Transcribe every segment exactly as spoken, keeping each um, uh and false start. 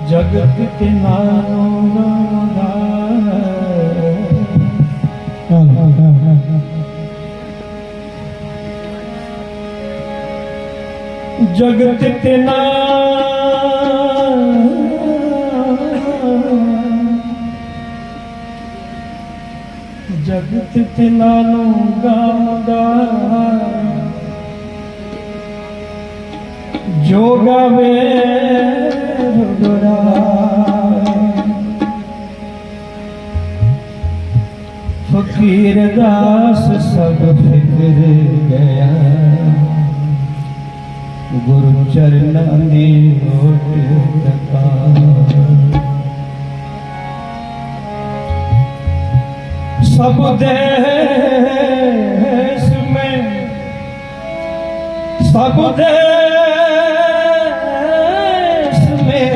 जगत के नानो जगत के ना जगत के नानो गादा जो गावे फकीर दास सब फिक्र गया गुरु चरण दी सब देश में सब देश में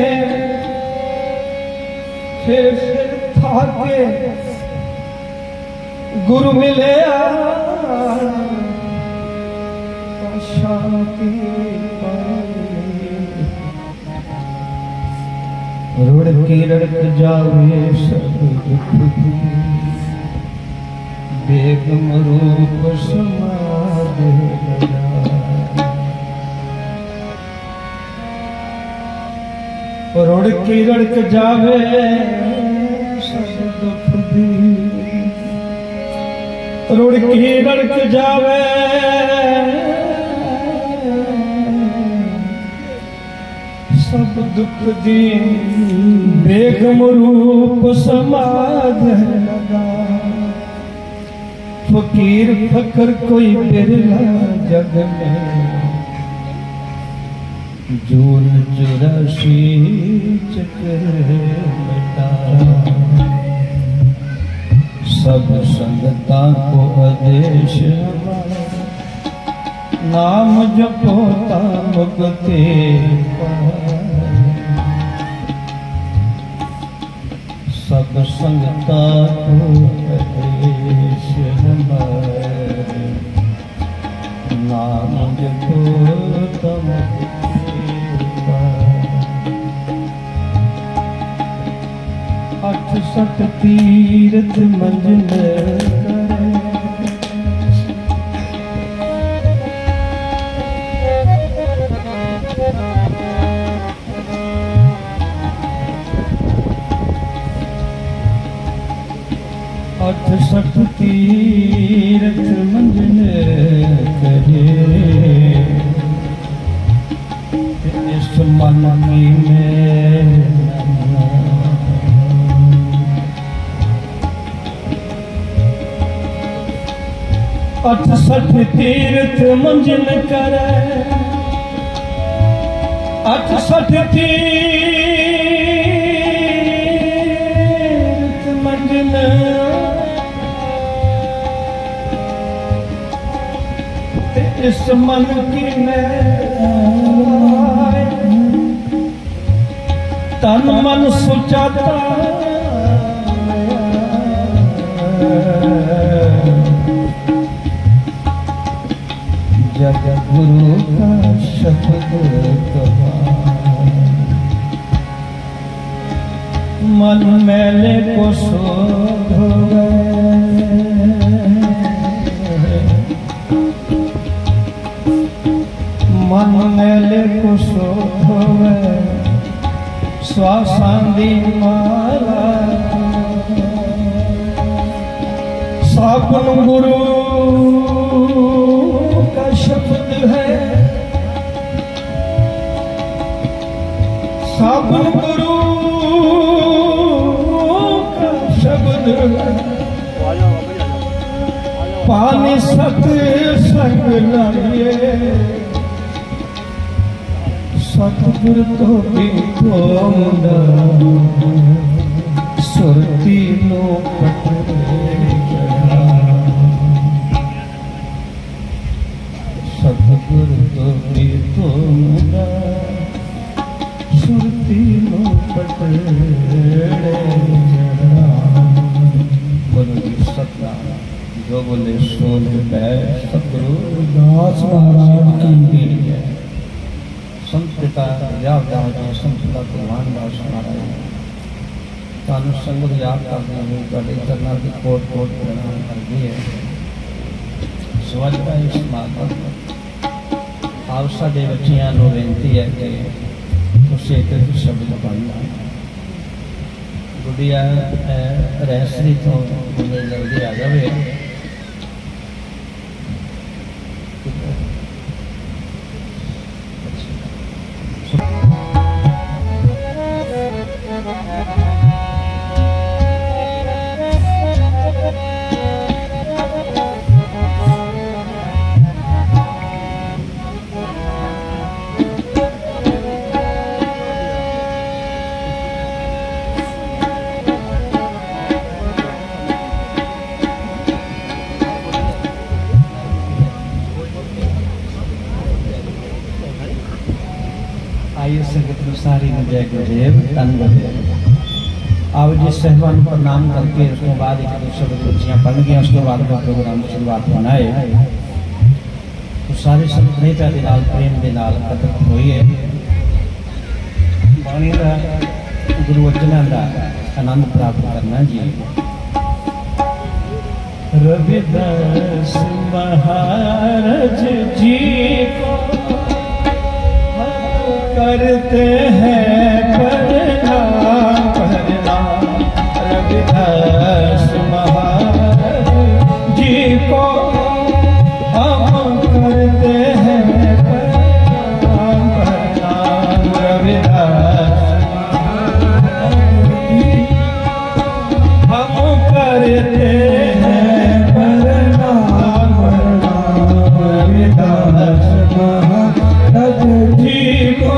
फिर फिर थाके गुरु मिले शांति रुड़ की रड़क जावे सब दुख बेगम रूप समाधि रुड़ की रड़क जावे सब दुख दी रुड़ की रड़क जावे सब दुख दी बेगम रूप समाध लगा फकीर फकर कोई बिरला जग में जून चौरासी चक्र मिटा सब संगता को आदेश नाम जपोता मुक्ति सब संगता को आदेश नाम जपोता अठ सठ तीरथ मंजिल अठ सठ तीरथ मंजिल करे इस मन की में अठ सठ तीर्थ मंजिल करे अठ सठ तीर्थ मंजिल इस मन की में तन मन सुचाता जग गुरु का शब्द कहा मन मैले को शोध मन मैले को शोध स्वासांदी माला साबन गुरु का शब्द है साबन गुरु का शब्द पानी सत संग लाइए सतगुरु तो भी खोंदा सुरती लो पटरे सतगुरु तो भी खोंदा सुरती लो पटरे बोलो सत्ता जो बोले सोल पै सतगुरु दास महाराज की संत पिता याद संत पिता भगवान दास महाराज ਤੁਹਾਨੂੰ ਸੰਗਤ ਯਾਦ ਕਰਦੇ ਹੋਏ ਤੁਹਾਡੇ ਚਰਨਾਂ ਦੀ ਕੋਟ ਕੋਟ ਪ੍ਰਣਾਮ ਕਰਦੀ ਹੈ। ਸਵਾਗਤ ਹੈ ਇਸ ਮਾਤਾ ਆਪ ਸਾਡੇ ਬੱਚਿਆਂ ਨੂੰ ਬੇਨਤੀ ਹੈ ਕਿ ਤੁਸੀਂ ਇੱਕ ਸ਼ਬਦ ਪੜ੍ਹਨਾ। ਗੁੱਡੀਆ ਰਹਿਸਰੀ ਤੋਂ ਜਿੰਨੇ ਜਲਦੀ ਆ ਜਾਵੇ। आइए संगत सारी में जय गुरुदेव तन गुरुदेव। आओ जी सहवान प्रणाम करके उसके बाद एक दो शब्द बच्चियाँ पढ़ गई। उसके बाद का प्रोग्राम की शुरुआत बनाए तो सारे संतनेता के नाल प्रेम के नाल कदम हुई है। बाणी का गुरु वचना का आनंद प्राप्त करना जी। रविदास महाराज जी को करते हैं प्रणाम प्रणाम। रविदास महाराज जी को हम करते हैं प्रणाम प्रणाम। रविदास हम करते हैं प्रणाम प्रणाम। रविदास महाराज जी को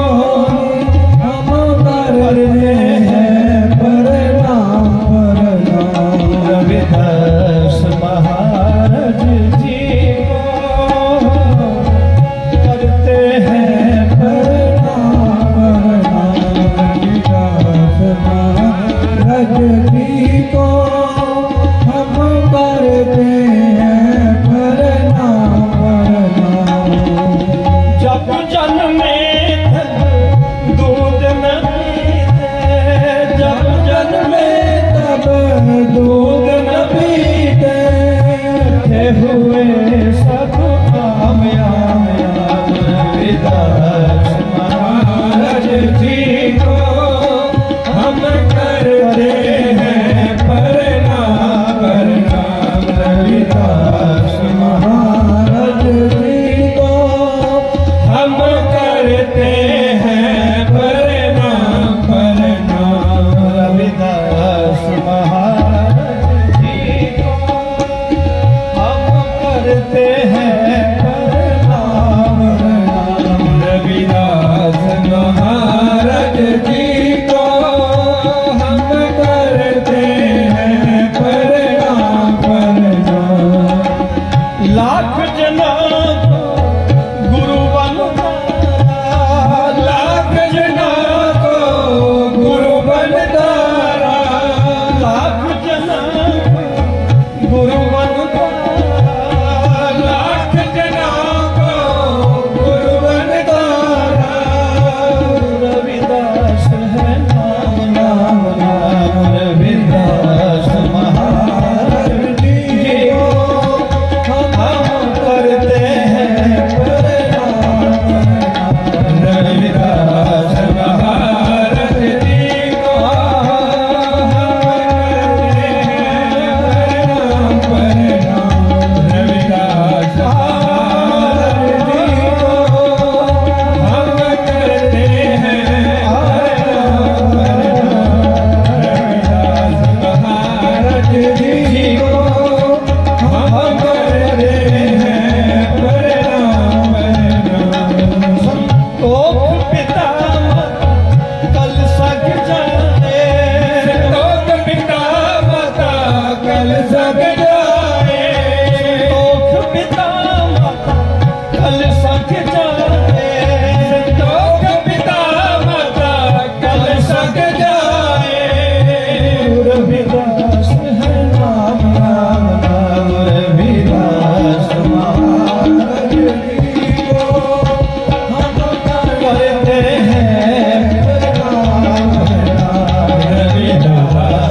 करते हैं प्रणाम प्रणाम। रविदास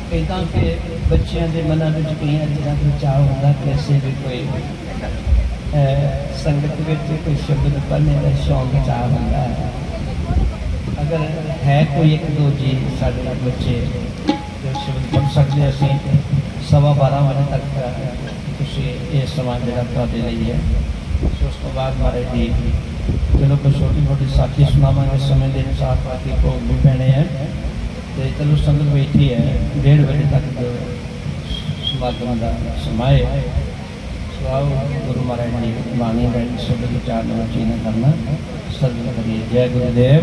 इदा कि बच्चों के मन में कई अजर को चाह होता कैसे भी कोई संगत में कोई शब्द पढ़ने का शौक चाह होता है। अगर है कोई एक दो जी साढ़े बच्चे जो शब्द पढ़ सकते असी सवा बारह बजे तक ये समा जो है उस तो बाद महाराज जी चलो कोई छोटी मोटी साखी सुनावे समय के अनुसार बाकी भोग भी पैने हैं तो चलो संगत बैठी है डेढ़ बजे तक जो समागम का समय है। स्वाओ गुरु महाराज जी वाणी में शब्द विचार चीन करना सर्व करिए। जय गुरुदेव।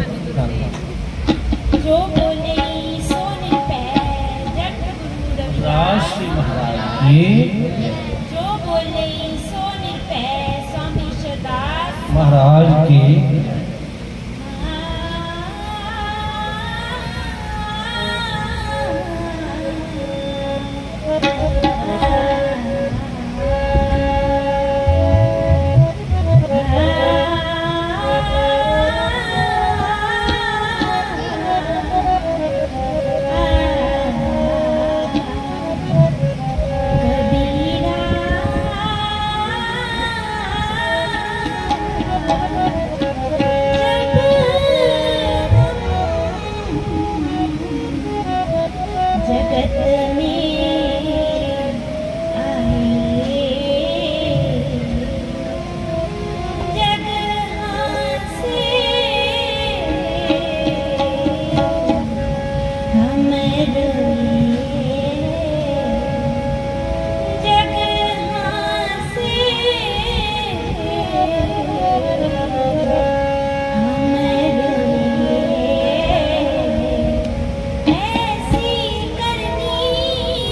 जो बोले सो निपै जग गुरु रविदास श्री महाराज की। जो बोले सो निपै स्वामी सदास महाराज की। ऐसी करनी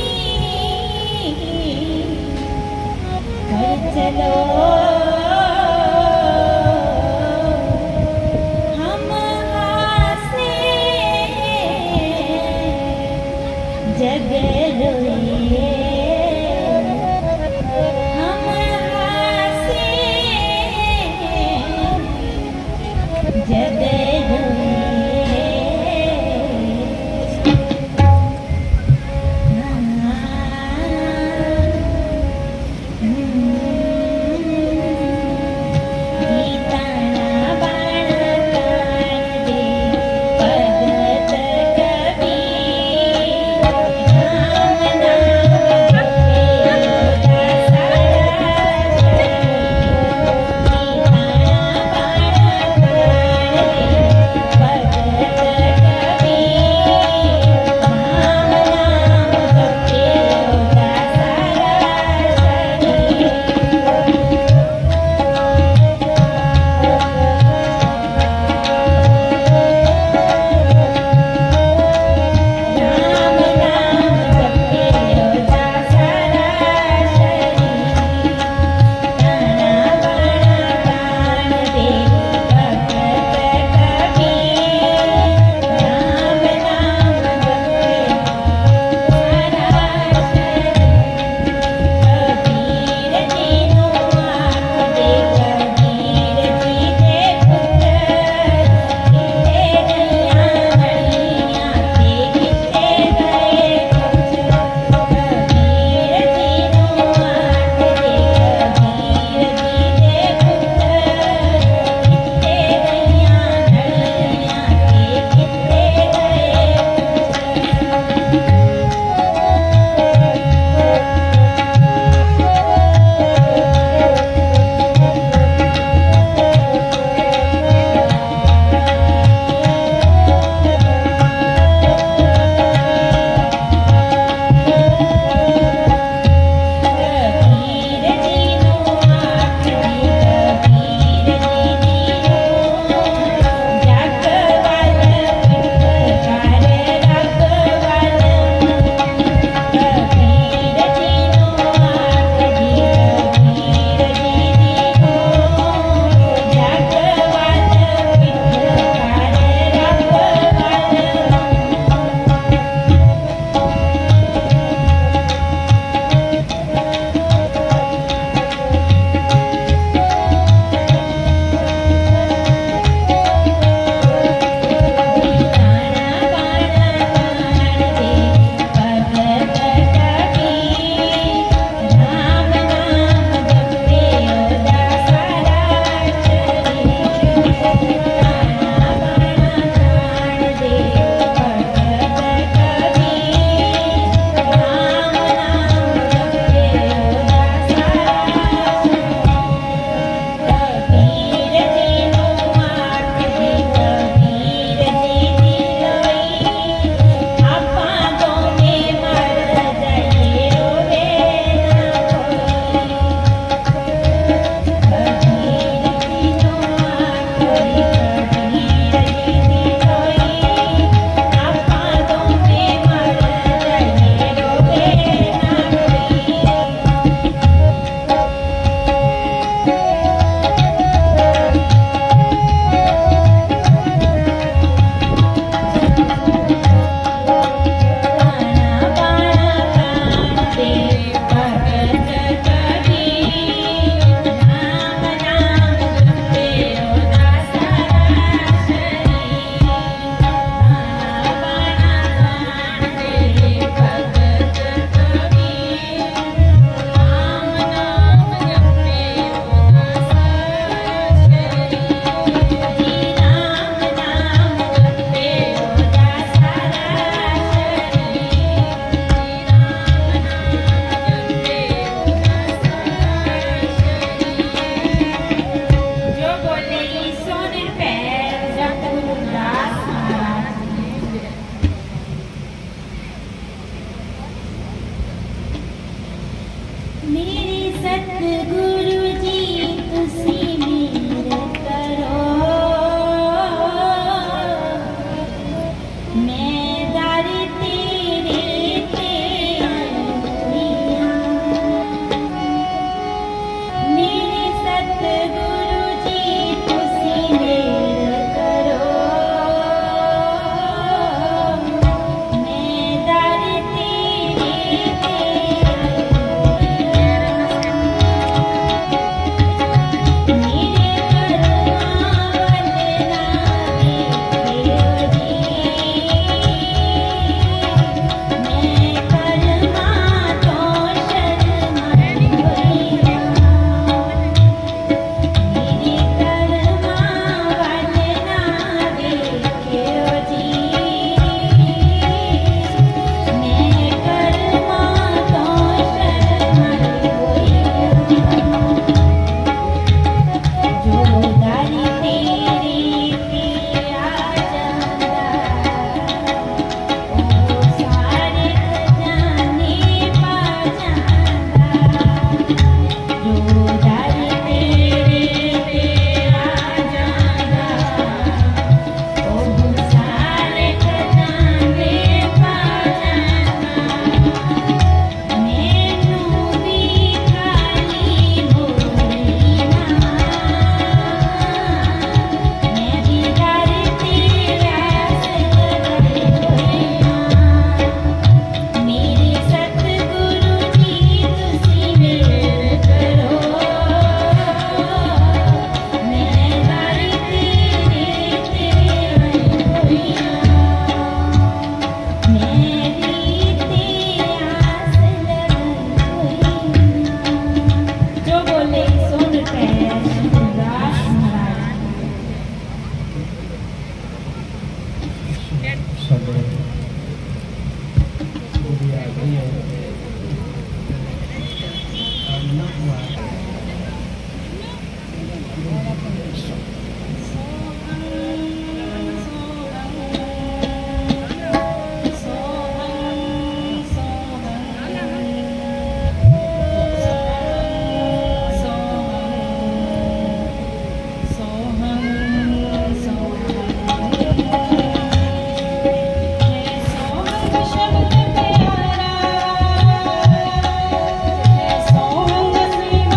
शब्द प्यारा है सोहंग श्री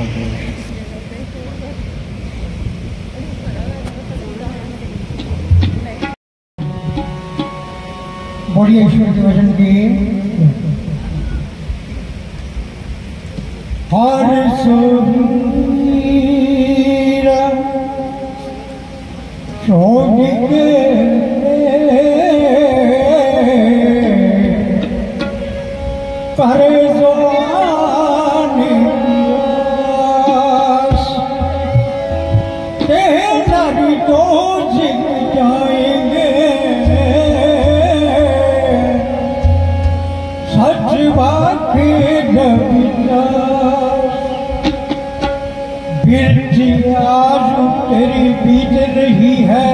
बड़ी ईश्वर के वचन की हर सोहीरा शोभिक करे जोआनियास तेनारी तो जिग जाएंगे सच बाकी बिरती आज तेरी बीत रही है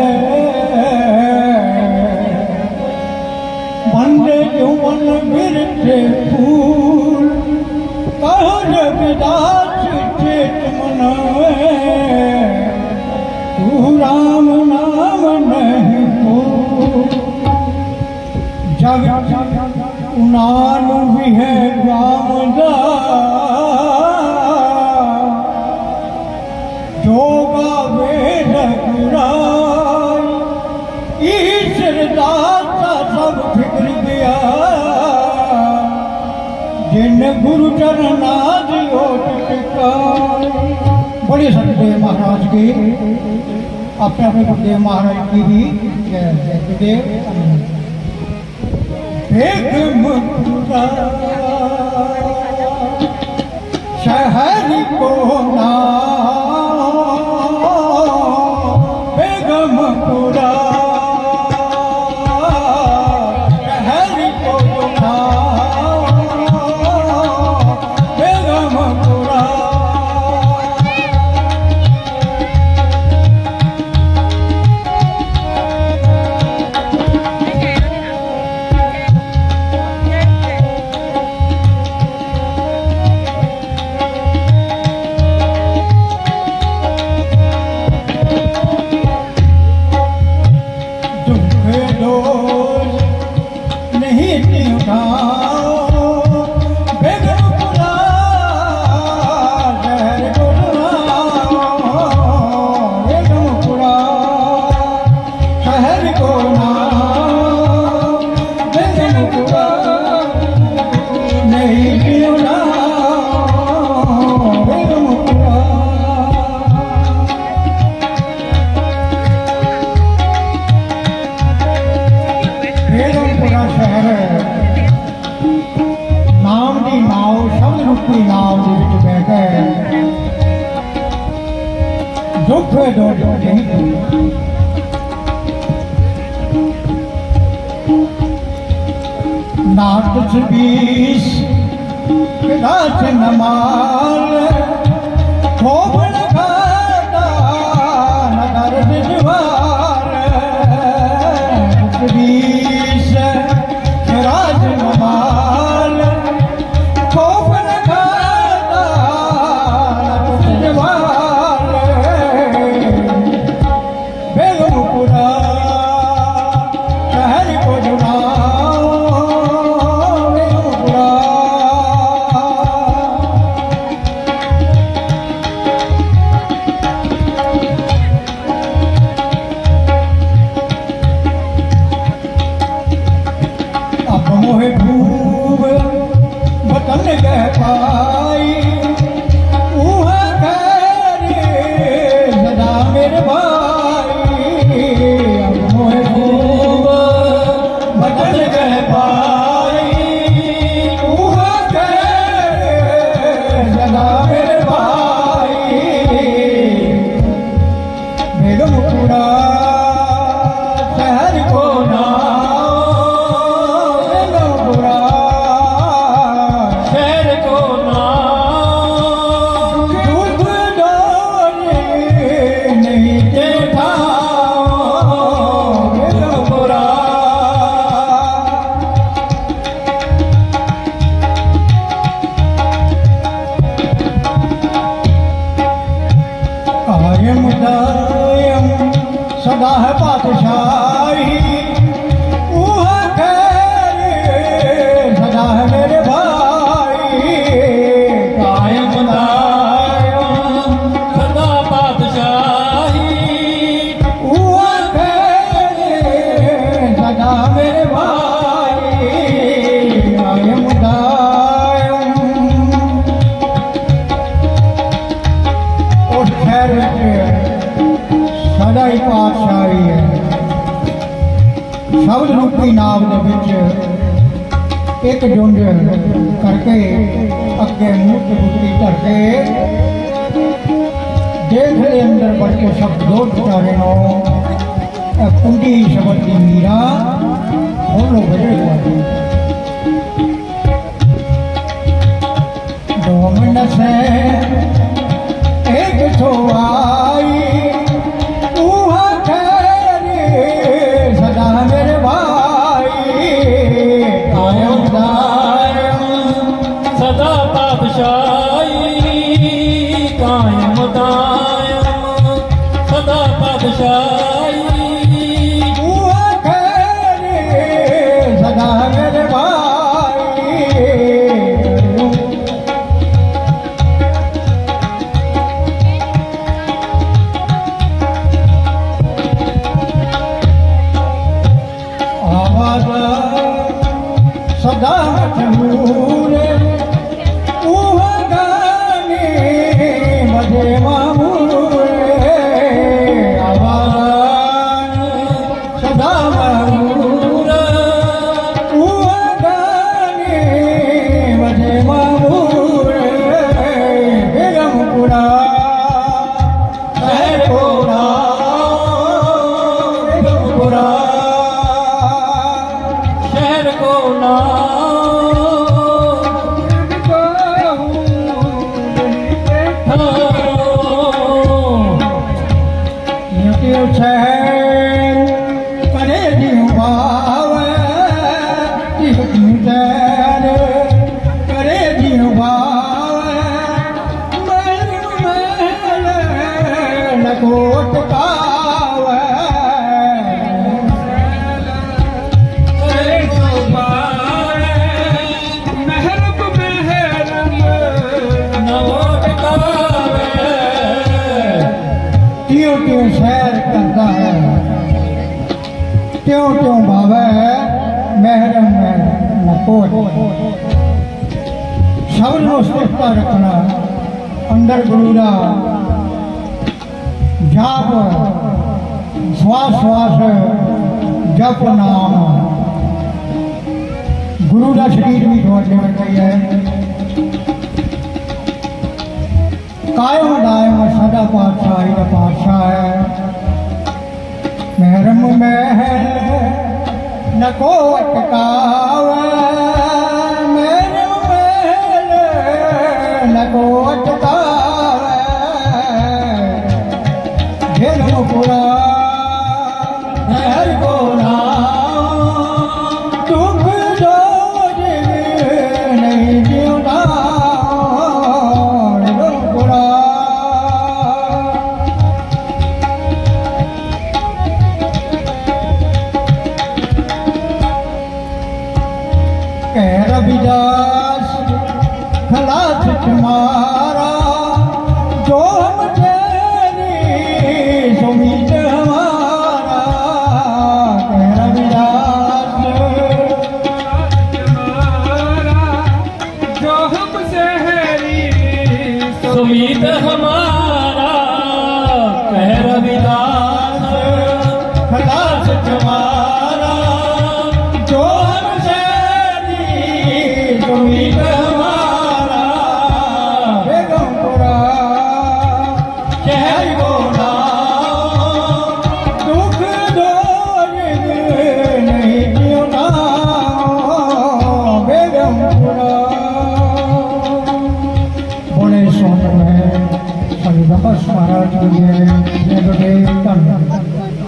मन जो मन बिरते फूल कहो रविदास चेत मनावे तू राम नाम नहीं भूल जग नाम भी है रामदा जोगा वेद पुराण ईश्वर दाता सब फिक्र गया जिन गुरु चरनाद ओट टिकाए। बड़े सतदेव महाराज की अपने अपने गुरुदेव महाराज की भी जय जय गुरुदेव। बेगमपुरा शहर को ना बेगमपुरा शहर को ना बेगमपुरा दुख दो नाथ बीस रात नमाल खोबड़ खाता नगर बिजवार बीस रात नमाल खोबड़ खाता नगर बिजवार बेगमपुरा शहर को जुड़ा शहर को ना एक झुंड करके अगे मूर्ति बुद्धि धर के देख ले अंदर बढ़ के सब दो बेचारे नो कुंडी शब्द की मीरा बोलो बजे दो मिनट से एक तो आई ऊहा ठहरे सदा मेरे भाई कायम दायम सदा पातशाही कायम दायम सदा पातशाही ऊहा ठहरे सदा मेरे भाई सदा मजबूर ऊहा गाने मजे मामूर आवाज़ सदा मजबूर ऊहा गाने मजे मामूर बेगमपुरा शहरपुरा बेगमपुरा शहर को ना करे जीव भाव करे जीव भाव न कोट काव त्यों त्यों शहर करता है त्यों त्यों भावे महरम में नकोट शब्द नो स्थिरता रखना अंदर गुरुरा जाप श्वास श्वास जप नाम गुरु का शरीर भी थोड़े में गई है कायम दायम सदा पातशाही का पातशाह है महरम महल न को अटकावे महरम महल न को अटकावे बेगमपुरा महल को नाम दुख दो नहीं जीवना रविदास खलास तुम्हारा जो हम तेरी सुमीत हमारा रविदास जो हम सहरी सुमीत हमारा कह रविदास खलास तुम्हारा जो सुमीत हमारा बेगमपुरा शहर को नाम दुख दो नहीं क्यों ना बेगमपुरा बोले सोन में हरिदास महाराज के लिए जय बड़े धन्यवाद।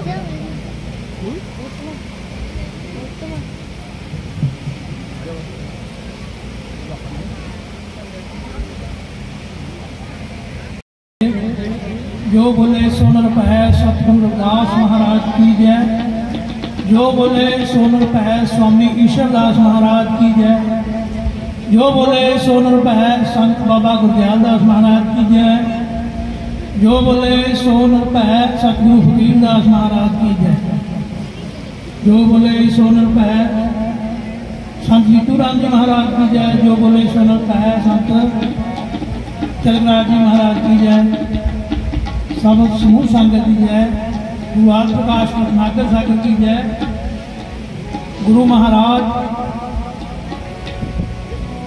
जो बोले सोनर पह सतगुरु रविदास महाराज की जय। जो बोले सोनर पह स्वामी ईश्वरदास महाराज की जय। जो बोले सोनर पह संत बाबा गुरदयाल दास महाराज की जय। जो बोले सोनर पह सतगुरु फकीरदास महाराज की जय। जो बोले सोनर पह संत जीतू राम जी महाराज की जय। जो बोले सोनर पह संत चलराज जी महाराज की जय। सब समूह संगत की जय। गुरुवार प्रकाश नागर सागर की जय। गुरु महाराज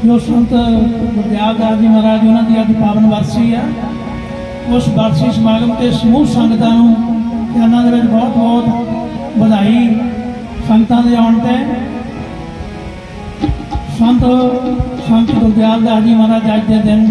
जो संत गुरदयाल दास जी महाराज उन्होंने अज पावन बरसी है, उस बरसी समागम के समूह संगतां नूं चरनां दे विच बहुत बहुत बधाई। संगतां दे आउण ते संत संत गुरदयाल दास जी महाराज अज के दिन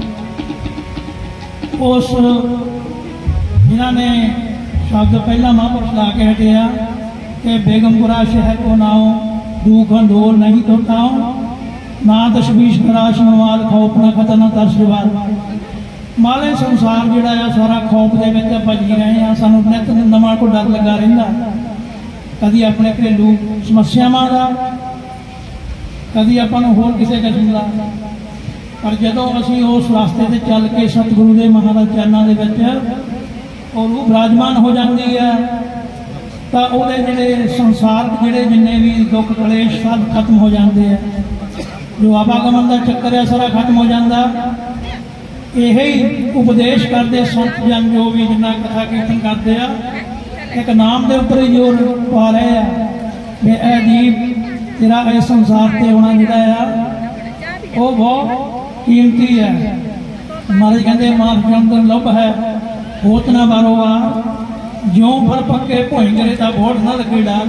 उस जिन्होंने शब्द पहला महापुरुष ला के हटिया कि बेगमपुरा शहर को नाओ दुख अंदोल नहीं तो ताओ ना तशवीश निराश मवाल खौफ ना खतर ना तरस जवाल। माले संसार जिहड़ा आ सारा खौफ दे विच भजी रहे हैं। सानूं नित नवां को डर लगा रहिंदा, कदी अपने घरेलू समस्यावां दा, कदी आपां नूं होर किसी किस्म दा। पर जदों असीं उस रास्ते ते चल के सतगुरु दे महाराज चरनां दे विच और रूह विराजमान हो जाती है तो उहदे जिहड़े संसार जिहड़े जिन्ने भी दुख कलेश सब खत्म हो जाते हैं। जो आवागमन का चक्कर है सारा खत्म हो जाता। यही उपदेश करते संत जन जो भी जिन्ना कथा कीर्तन करते हैं, एक नाम के उपर ही जोर पा रहे हैं कि ए जीव तेरा इस संसार से होना जिहड़ा आ वो बहुत कीमती है। महाराज कहते माफ जन लुभ है होत ना बारोबार ज्यों फल पक्के भोई करे तो वोट ना लगे डाल।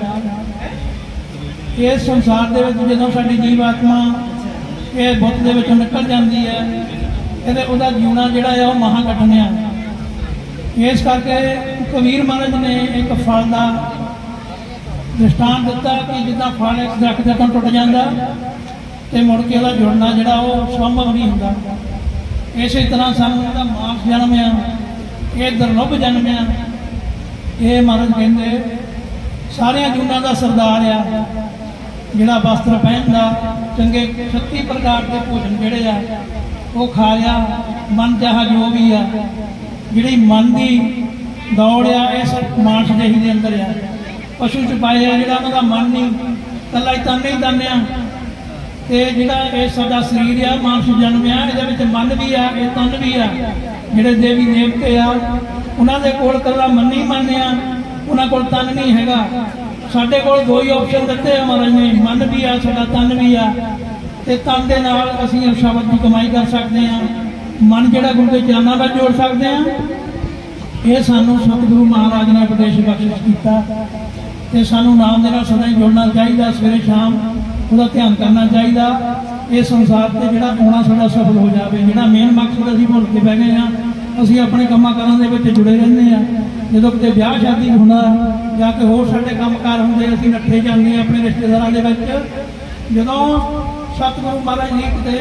इस संसार के जो साडी जीव आत्मा ये बुत के निकल जाती है, ये उसका जीवना जोड़ा है वह महा कठिन है। इस करके कबीर महाराज ने एक फल का दृष्टांत दिता कि जिदा फल एक दरख्त जखन टुट जाता तो मुड़ के वह जुड़ना जोड़ा वो संभव नहीं होता। इस तरह सानू मानस जन्म है, ये दुर्लभ जन्म है। ये महाराज कहते सारिया जूना का सरदार आ जिहड़ा वस्त्र पहनदा चंगे छत्ती प्रकार के भोजन जिहड़े आ वो खा लिया, मन चाह जो भी आ जिहड़ी मन की दौड़ आ इस मानस देही के अंदर आ। पशु चपाए आ जिहड़ा उन्हां दा मन नहीं कल्ला ही ताने ही ताने आ ते जिहड़ा ये साडा शरीर आ मानस जन्म आ इहदे विच मन भी आ ये तन भी आ। जिहड़े देवी देवते आ उन्हां दे कोल कल्ला मन ही मन आ, उन्हां कोल तन नहीं हैगा। साडे कोल दो ही ऑप्शन दिते आ महाराज ने, मन भी आ साडा तन भी आ ते तन दे नाल असीं शब्द की कमाई कर सकते हैं। मन जिहड़ा गुरु के चरनां नाल जोड़ सकते हैं। ये सानू सतगुरु महाराज ने उपदेश बख्शिश कीता ते सानू नाम दे नाल सदा ही जुड़ना चाहिए, सवेरे शाम उसका ध्यान करना चाहिए। इस संसार से जोड़ा आना साਡਾ सफल हो जाए। जोड़ा मेन मकसद असीं भुल के बह गए हाँ, असीं अपने कामां कारां दे विच जुड़े रहंदे आ। जदों किते ब्याह शादी हुंदा जां कि होर साडे कामकार हुंदे असीं नੱਠੇ ਜਾਂਦੇ आ अपने रिश्तेदारां दे विच। जदों सतगुरु महाराज जी किते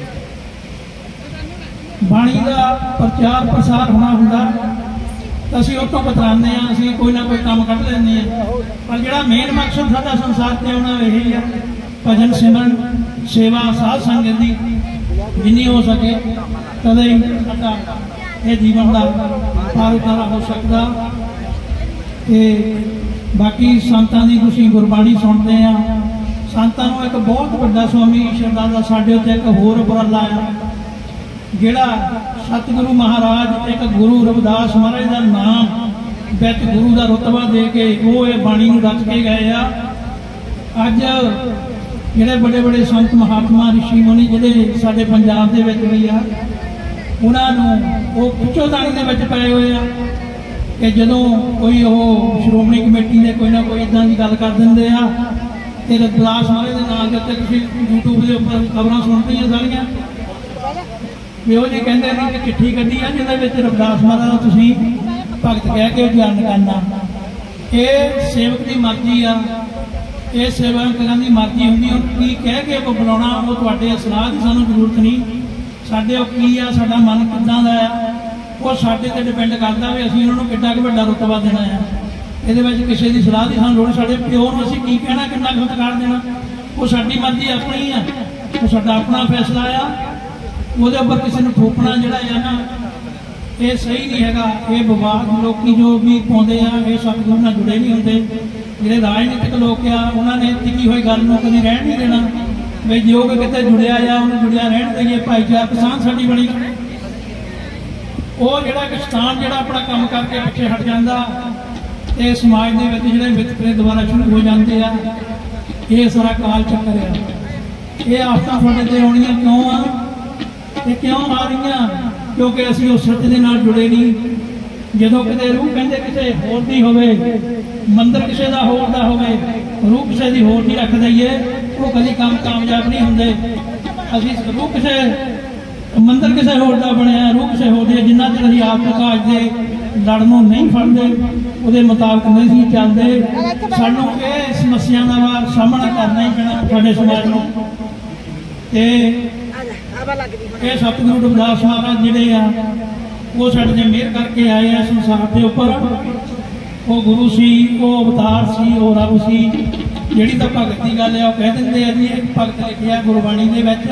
बाणी का प्रचार प्रसार होना हुंदा तो असीं उह तों कतराने आ, असीं कोई ना कोई काम कढ लैंदे आ। पर जिहड़ा मेन मकसद साडा संसार ते आउणा यही है भजन सिमरन सेवा साध संगत की जिन्नी हो सके तदे ही साडा ये जीवन का पार उतारा हो सकता। ते बाकी संतां दी तुसीं गुरबाणी सुणदे आ, संतां नूं एक बहुत वड्डा स्वामी ईश्वर दा साडे उत्ते एक होर उपराला आ जिहड़ा सतगुरु महाराज एक गुरु रविदास महाराज का नाम विच गुरु का रुतबा दे के वो ये बाणी नूं रच के गए आ। अज जिहड़े बड़े बड़े संत महात्मा ऋषि मुनि जिहड़े साडे पंजाब दे विच भी आ उन्हां नूं वो पुच्छोदानी दे विच पए होए आ कि जदों कोई वो श्रोमणी कमेटी ने कोई ना कोई इदां दी गल कर दिंदे आ ते रविदास महाराज दे नाम दे उत्ते तुसीं यूट्यूब दे उपर खबरां सुणदीआं सारियां भी वो जी कहते हैं कि चिट्ठी कड्ढी है जिहदे विच रविदास महाराज दा तुसीं भगत कह के उच्चारण करना। ये सेवक की मर्जी आ, ये सेवकां की मर्जी हुंदी की कह के को बुलाउणा वो तुहाडे सलाह की सानूं जरूरत नहीं। साडे वो की आ साडा मन किदां दा आ वो साडे ते डिपेंड करदा भी असीं उन्हां नूं किड्डा क वड्डा रुतबा देना है। इहदे विच किसी की सलाह की सानूं लोड़, साडे प्यो नूं असीं की कहना किन्ना क सत्कार देना वो साडी मर्जी अपनी आ, वो साडा अपना फैसला आ। ਉਹਦੇ ਉੱਪਰ ਕਿਸੇ ਨੂੰ ਠੋਕਣਾ ਜਿਹੜਾ ਹੈ ਨਾ ਇਹ ਸਹੀ ਨਹੀਂ ਹੈਗਾ। ਇਹ ਵਿਵਾਦ ਲੋਕੀ ਜੋ ਵੀ ਪਾਉਂਦੇ ਆ ਇਹ ਸਤਿਗੁਰੂ ਨਾਲ ਜੁੜੇ ਨਹੀਂ ਹੁੰਦੇ। ਜਿਹੜੇ ਰਾਜਨੀਤਿਕ ਲੋਕ ਆ ਉਹਨਾਂ ਨੇ ਟਿਕੀ ਹੋਈ ਗੱਲ ਨੂੰ ਕਦੇ ਰਹਿਣ ਨਹੀਂ ਦੇਣਾ ਵੀ ਜੋ ਕਿ ਕਿਤੇ ਜੁੜਿਆ ਆ ਉਹਨੂੰ ਜੁੜਿਆ ਰਹਿਣ ਦੇਈਏ। ਭਾਈਚਾਰਕ ਸਾਂਝ ਸਾਡੀ ਬਣੀ ਉਹ ਜਿਹੜਾ ਕਿ ਸਤਾਨ ਜਿਹੜਾ ਆਪਣਾ ਕੰਮ ਕਰਕੇ ਪਿੱਛੇ ਹਟ ਜਾਂਦਾ ਤੇ ਸਮਾਜ ਦੇ ਵਿੱਚ ਜਿਹੜੇ ਵਿਤਕਰੇ ਦੁਬਾਰਾ ਸ਼ੁਰੂ ਹੋ ਜਾਂਦੇ ਆ। ਇਹ ਸਾਰਾ ਕਾਲ ਚੱਕਰ ਆ। ये आफतां साडे ते आउणियां क्यों आ ते क्यों आ रहीआं? क्योंकि असीं उस सच दे नाल जुड़े नहीं। ਜਦੋਂ ਕਿਤੇ ਰੂਹ ਕਹਿੰਦੇ ਕਿਸੇ ਹੋਰ ਦੀ ਹੋਵੇ, ਮੰਦਰ ਕਿਸੇ ਦਾ ਹੋਰ ਦਾ ਹੋਵੇ, ਰੂਹ ਕਿਸੇ ਦੀ ਹੋਰ ਦੀ ਰੱਖ ਦਈਏ, ਉਹ ਕਦੀ ਕੰਮ ਕਾਮਯਾਬ ਨਹੀਂ ਹੁੰਦੇ। ਅਸੀਂ ਰੂਹ ਕਿਸੇ ਮੰਦਰ ਕਿਸੇ ਹੋਰ ਦਾ ਬਣਿਆ, ਰੂਹ ਕਿਸੇ ਹੋਰ ਦੀ, ਜਿੰਨਾ ਚਿਰ ਅਸੀਂ ਆਪ ਪ੍ਰਕਾਸ਼ ਦੇ ਲੜ ਨੂੰ ਨਹੀਂ ਫੜਦੇ, ਉਹਦੇ ਮੁਤਾਬਕ ਨਹੀਂ ਸੀ ਚੱਲਦੇ, ਸਾਨੂੰ ਇਹ ਸਮੱਸਿਆ ਦਾ ਸਾਹਮਣਾ ਕਰਨਾ ਹੀ ਪੈਣਾ ਸਾਡੇ ਸਮਾਜ ਨੂੰ। ਤੇ ਇਹ ਸਤਿਗੁਰੂ ਰਵਿਦਾਸ ਮਹਾਰਾਜ ਜਿਹੜੇ ਆ वो साढ़े ने मेहर करके आए हैं संसार के उपर। वो गुरु सी, वो अवतार सी, वो रब सी। जिहड़ी तां भगत की गल है, कह देंगे हैं जी भगत लिखिया गुरबाणी दे विच,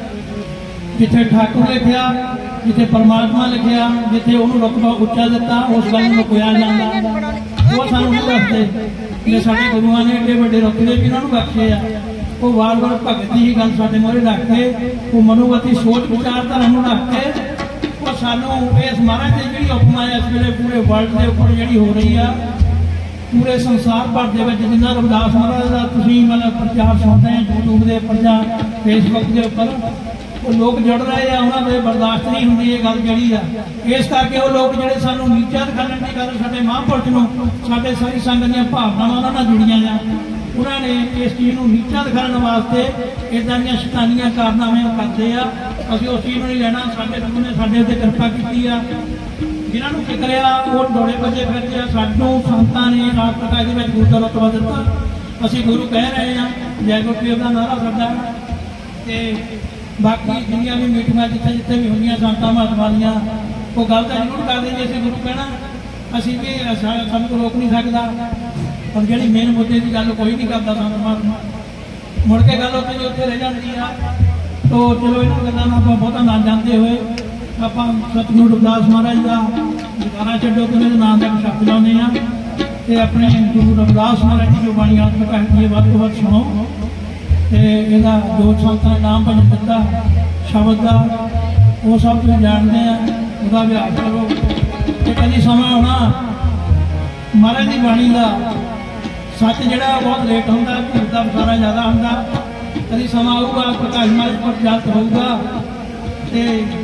जिथे ठाकुर लिखिया, जिथे परमात्मा लिखिया, जिथे उन्होंने रुतबा उच्चा दिता, उस गल नूं कोया जांदा। वो सानूं नहीं दसदे कि साडे गुरुआं ने एडे वड्डे रुतबे किहਨਾਂ नूं बख्शे आ। वो वार वार भगत की ही गल साडे मोहरे रख के, वो मनोगति सोच विचारधारा नूं रख के सानू इस महाराज की जी उपमा इस वे पूरे वर्ल्ड के उपर जी हो रही है, पूरे संसार भर के जिन्ना रविदास महाराज का तुसीं मतलब प्रचार सुनते हैं यूट्यूब के उपर या फेसबुक के उपर, वो लोग जुड़ रहे हैं, उन्होंने बर्दाश्त नहीं होंगी ये गल जी है। इस करके वो लोग जो सानू नीचा दिखाने की गल साडे महापुरुष नूं, साडे सारी संगत दी भावनावां उन्हां नाल जुड़ियां आ, उन्होंने इस चीज़ को नीचा दिखाने वास्ते इदां दी शैतानियां कारनामे करते हैं। असीं उस चीज़ नहीं लेना, साडे गुरु ने साडे उत्ते किरपा कीती आ, जिन्हां नूं फिक्र आ वो दौड़े भजे फिरदे आ। सानूं संतां ने आप प्रकाश दे विच गुरु दा रुतबा दित्ता, असीं गुरु कह रहे हैं, जय गुरदेव दा नारा साडा। ते बाकी जिन्नियां भी मीटिंगां जिथे जिथे भी होंदियां संतां महात्मा दीयां, वो गल तां जरूर करदे जे असीं गुरु कहना, असीं भी सानूं कोई रोक नहीं सकदा। और जी मेन मुद्दे की गल कोई नहीं करता, संत महात्मा मुड़ के गल उत्थे उत्थे रह जाती है। तो चलो इन्होंने गलों आप बहुता ना जानते हुए आप सतगुरु रविदास महाराज का जगारा छड्डो तो नाम का शब्द लाने तो अपने गुरु रविदास महाराज की जो बाणी आज तक है वध तो वध सुनो। तो यदा जो संत ने नाम भजन दिता शब्द का वो सब तुम जानते हैं, वह अभ्यास करो। तो कभी समा आना महाराज की बाणी का सच जोड़ा बहुत लेट होंगे, भूत का बसारा ज़्यादा होंगे। कभी समा आऊगा प्रकाश महाराज पर जात होगा, तो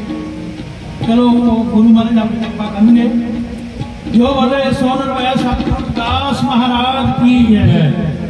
चलो गुरु महाराज अपनी कृपा करेंगे। जो बोले सौ रुपया सतगुरु रविदास महाराज की है।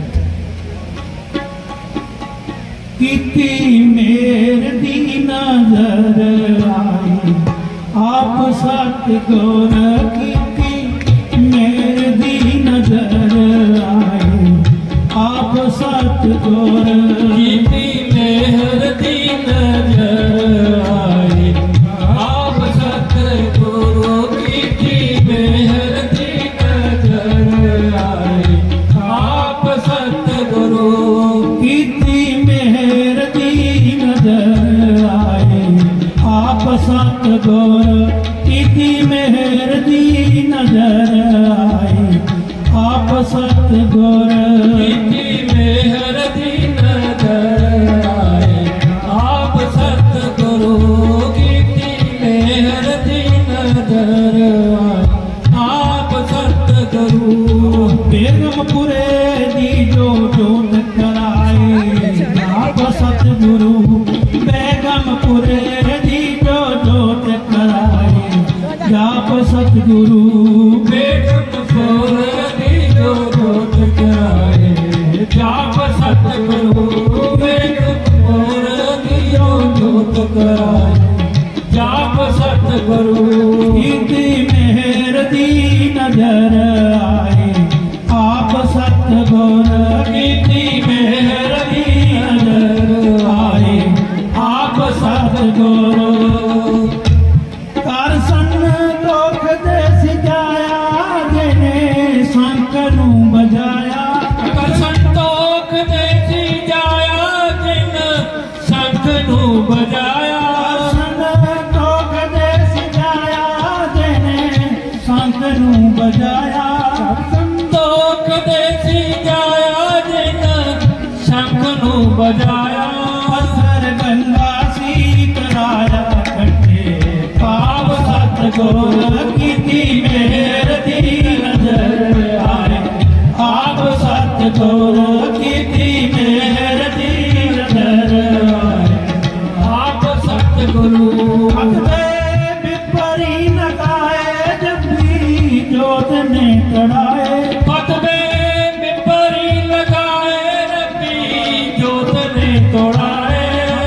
कीती मेर दी नजर आई आप सतगुर, कीती मेर दी नजर आई आप सतगुर, कीती मेहर दी नजर आई आप सतगुरु, कीती मेहर दी नजर आई आप सतगुरु, कीती मेहर दी नजर आई आप सतगुर, कीती मेहर दी नजर आई आप सतगुर, कीती मेहर दी नजर आई आप सतगुरु, कीती मेहर दी नजर आई आप सतगुरु। बेगमपुरे दी जो जोत कराए आप सतगुरु, बेगमपुरे दी जो जोत कराए आप सतगुरु, बेगमपुर दी जो जोत कराए जाप सतगुरु, बेगमपुर दी जो जोत कराए जाप सतगुरु, कीती मेहर दी नजर आई आप सतगुर, कीती मेहर दी नजर आई आप सतगुर। कर संतोख दे सिजाया जिने संक नूं बजाया, कर संतोख दे सिजाया जिन संख नूं बजाया, संतोख दे सिजाया जिने संक नूं बजाया, संतोख दे सिजाया जिन शंख नूं बजाया, पत्थर गंगा सी कराया कट्ठे पाप सतगुर, कीती मेहर दी नजर आए आप सतगुर, कीती मेहर दी नजर सतगुरु विपरी लगाए जबी जोत ने चढ़ाए फतवे विपरी लगाए रबी जोत ने तोड़ाए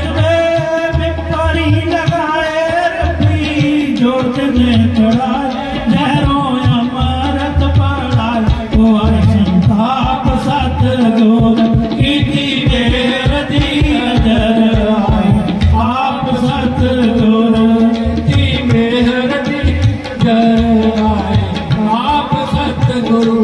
विपरी लगाए रबी जोत ने चढ़ाए जहरों अमृत पड़ाए वो आए संताप सतगुर की देर दी नजर आए आप सतगुर की मेहर दी नजर आए आप सतगुरु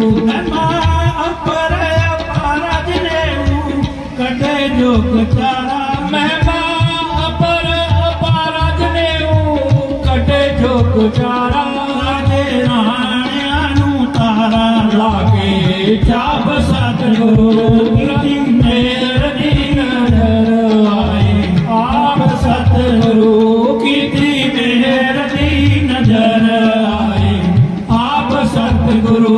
अपर अपारज ने कटे जो चारा महिमा अपर अपारज ने कटे जो गुजारा राजे राणिया नू तारा लागे चाप सतगुरु की मेर दी नजर आए आप सतगुरु की मेर दी नजर आए आप सतगुरु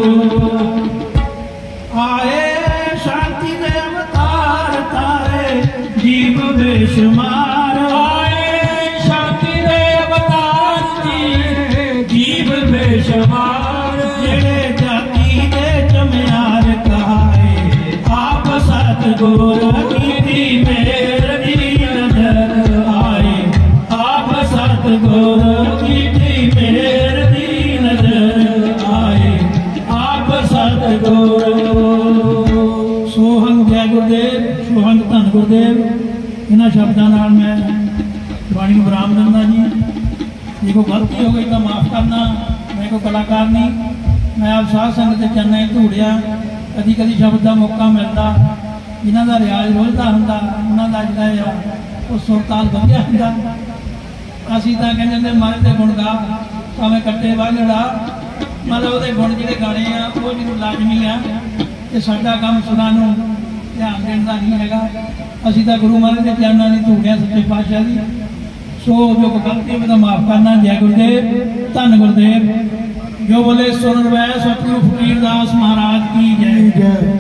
आए शांति देवतार तारे जीव बेशुमार आए शांति रे अवतार जी जीव बेशुमार जेड़े जाति दे चम्यार कहाए आप सतगुरु की मेर दी नजर आए आप सतगुरु की मेर दी नजर आए आप सतगुरु सोहंग जय गुरुदेव सोहंग धन गुरुदेव इन्हां शब्दां नाल मैं बाणी नूं विराम दिंदा जी जे कोई गलती हो गई तो माफ़ करना मैं कोई कलाकार नहीं मैं आप साध संगत के चरणों धूड़िया कदी कदी शब्द का मौका मिलता जिन्हों का रियाज रोजदा होंदा उन्हों का जिहड़ा वो सुरताल बधिया होंदा असीं तां कहंदे महाराज दे गुण गा भावें कट्टे वालड़ा मतलब वो गुण जिहड़े गाने आ वो जिन्हों लाजमी आ कि साडा काम सुरां नूं ध्यान देण दा नहीं हैगा असीं तां गुरु महाराज के चरणों की धूड़िया सच्चे पातशाह दी सो जो गलती है तो माफ करना जय गुरुदेव धन गुरुदेव जो बोले सुन वै सतगुरु फकीरदास महाराज की जय जय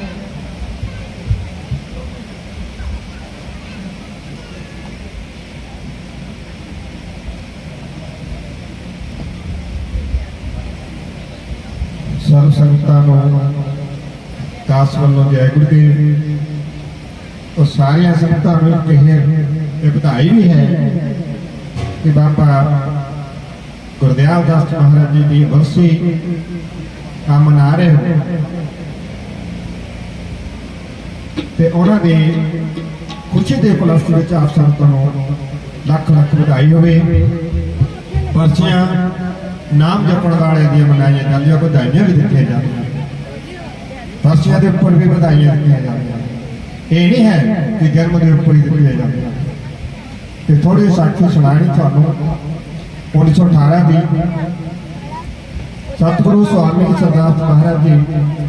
सर्व संगतां दास वालों जय गुरुदेव और सारिया संगतां कही बधाई भी है कि बाबा गुरदयाल दास महाराज जी की बरसी आ मना रहे हो ते उन्होंने खुशी के उपलक्ष्य में आप संगतों लख लख बधाई होवे बरसियां नाम जपण वाले दी मनाई जाती बधाइयां भी दिखिया जाती बरसियां के उपर भी बधाइयां दिखिया जाती ये नहीं है कि जन्म के उपर ही दिखिया जाती तो थोड़ी साखी सुनानी थानू उन्नीस सौ अठारह की सतगुरु स्वामी सरदार महाराज जी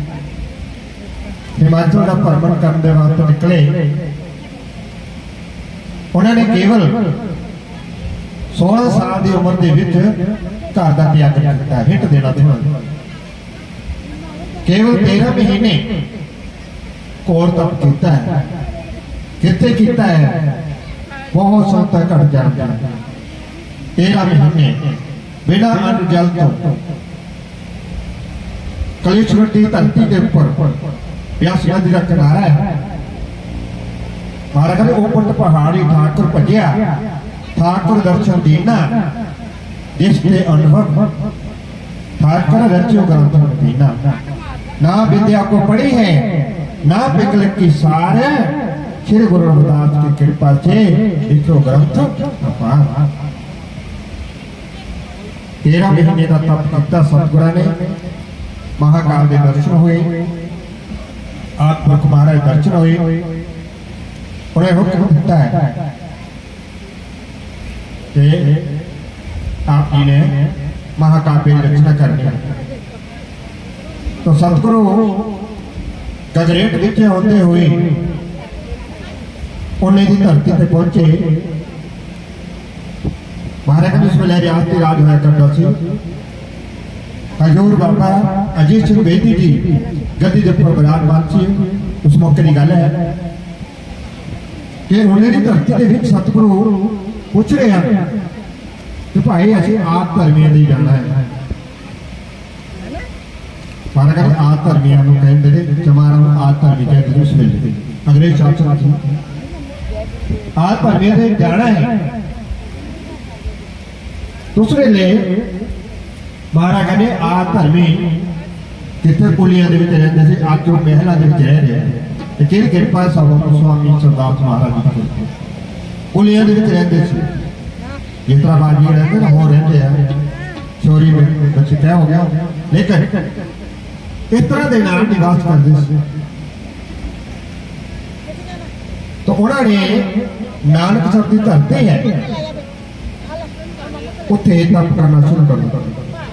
हिमाचल का भ्रमण करने वास्ते निकले उन्होंने केवल सोलह साल की उम्र के घर का त्याग किया हिट देना था केवल तेरह महीने कोर तप किया है कितने किया है बहुत संत घट जाता है तेरह महीने बिना अन्न जल तो कलेश्वर की धरती के ऊपर व्यास नदी का किनारा है महाराज कहते ऊपर पहाड़ी ठाकुर भजया ठाकुर दर्शन देना जिसके अनुभव ठाकुर रचो ग्रंथ देना ना विद्या को पढ़ी है ना पिघल की सार श्री गुरु रविदास की कृपा से लिखो ग्रंथ अपार तेरह महीने का तप किया सतगुरु ने महाकाल के दर्शन हुए आत्मक महाराज दर्शन हुए उन्हें हुक्म दिता है कि आप जी ने महाकाव्य की रचना करनी है तो सतगुरु गजरेट विच होते हुए उन्हें की धरती पर पहुंचे महाराज ने उसमें रियाज से राज होया करता सी हजूर बाबा अजीत सिंह बेदी जी गद्दी के ऊपर विराजमान सी उस मौके की गल है कि उन्हें की धरती के विच सतगुरु पूछ रहे हैं कि भाई असीं आप धर्मियों की जाना है। महाराज कहते आप धर्मियों को कहते ने चमारा आप धर्मी कहते उस वेले अंग्रेज शासन थी। आप धर्मियों ने जाना है। दूसरे ले महाराज कहते आप धर्मी जिथे कुलियां दे विच रहंदे सी अज वो महलां दे विच रह रहे हैं। ते किहड़ी किरपा साहब स्वामी सरदार महाराज जी कुलियां दे विच रहंदे सी। जिस तरह बाजी रहते ना हो रहते हैं चोरी में बच्चे क्या हो गया, लेकिन इस तरह के नाम निवास करते थे। तो उन्होंने नानक सर की धरती है उत्थे तप करना शुरू कर दिया।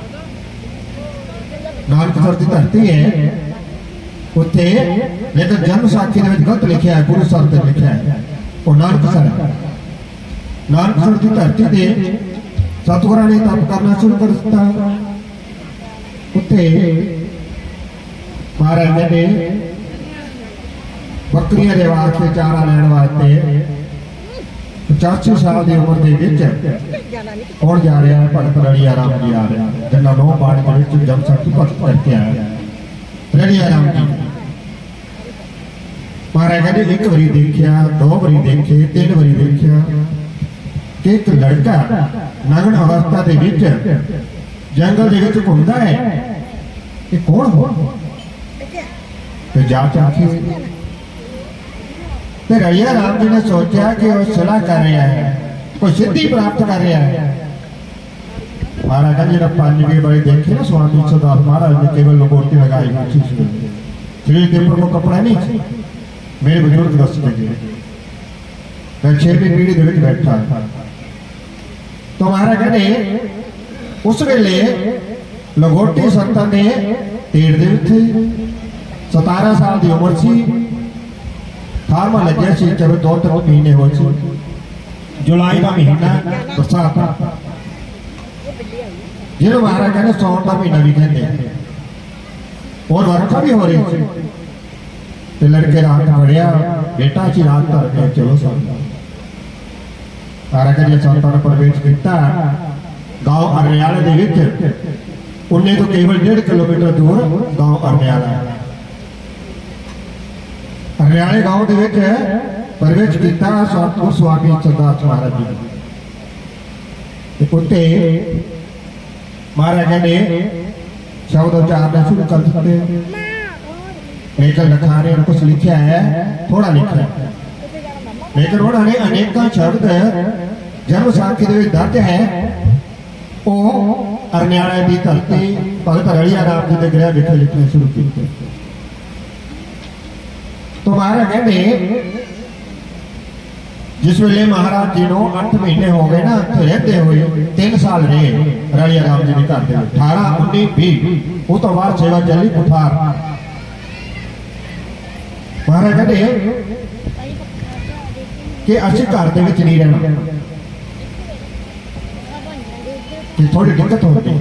नानक सर की धरती है उत्थे, लेकिन जन्म साखी में गलत लिखा है, गुरु सर ने लिखा है वो नानक सर है। नानक सर की धरती से सतगुरां ने तप करना शुरू कर दिता। उत्थे महाराज ने बकरियां के वास्ते चारा लैन वास्ते पचासी साल की उम्र के विच कौन जा रहा है? भगत रड़िया राम जी आ रहा है, जिन्ना नौ बाण के जब शक्ति भक्त करके आया रड़िया राम जी। महाराज कहते एक बारी देखा, दो बारी देखे, तीन बारी देखा कि एक लड़का नगन अवस्था के विच जंगल के विच घूमता है, ये कौन हो? तो जांच आखी तो रड़िया राम जी ने सोचा कि वह सलाह कर रहा है, कोई सिद्धि प्राप्त कर रहा है। महाराज का जरा पांच के बड़े देखे ना स्वामी सरदार महाराज ने केवल लंगोटी लगाई हुई थी, शरीर के ऊपर वो कपड़ा नहीं थी। मेरे बुजुर्ग दसते थे, मैं छेवीं पीढ़ी के विच बैठा। तो महाराज कहते उस वेले लंगोटी संतां ने तेड़ दे थे, सतारह साल की उम्र सी, फार्मा लग्या सी, चलो दो तीन महीने हो सी, जुलाई का महीना बरसात जिन्होंने महाराज कहते सौन का महीना भी कहते और वर्षा भी हो रही थी। तो लड़के रात पढ़िया बेटा सी रात धर के चलो संता महाराज कहते संतां ने प्रवेश किया गांव अरनियाले दे विच। उन्हें तो केवल डेढ़ किलोमीटर दूर गांव अरनियाला, अरनियाले गांव दे विच प्रवेश किया सतगुरु स्वामी सरदार महाराज जी। उत्ते महाराज ने शब्द उच्चारण शुरू कर दिते, लेकिन लखारे ने कुछ लिखा है, थोड़ा लिखा है, लेकिन उन्होंने अनेक शब्द जन्म साखी के दर्ज है। वो अरनियाले की धरती भगत रड़िया राम जी के गृह विखे लिखने शुरू किए। तो महाराज कहते जिस वेले महाराज जी को अठ महीने हो गए ना रहते हुए, तीन साल रहे रड़िया राम जी के घर के अठारह उन्नी भी, उस तो बाद सेवा चली कुठार। महाराज कहते कि असीं घर के विच नहीं रहना, थोड़ी दिक्कत होती,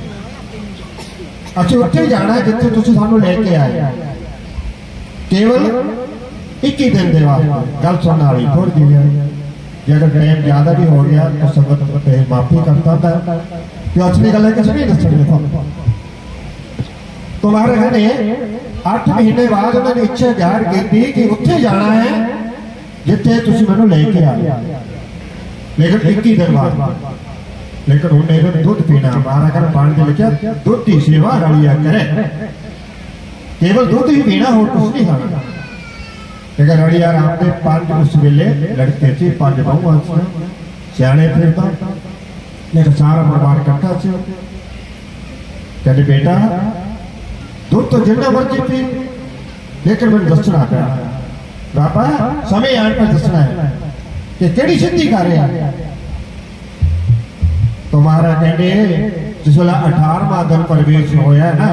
असीं उत्थे जाना जिथे तुसीं सानूं लेके आए, केवल एक ही दिन देवा गल सुनने वाली थोड़ी जी है। जे अगर टाइम ज्यादा भी हो गया तो संगत माफी करता था, तो असली गल है किसी नहीं दस। तो महाराज ने अठ महीने बाद उन्होंने इच्छा जाहिर की कि उत्थे जाना है जिथे तुसीं मैनूं लेके आए, लेकिन एक ही दिन बाद। लेकिन उन्हें दुध पीना, महाराज कहते पानी के लिखा दुध की सेवा रड़िया करे, केवल दुध ही पीना और कुछ नहीं खाना। लेकिन रड़िया राम के पांच उस वेले लड़के थे, पांच बहु सियाने थे, लेकिन सारा परिवार इकट्ठा से कहते बेटा दुध तो जिन्ना मर्जी पी, लेकिन मैंने दसना पड़ा बाबा समय आने पर दसना है कि केड़ी सिद्धि कर रहे हैं। तो महाराज कहते जिस वेला अठारहवां दिन प्रवेश होया ना,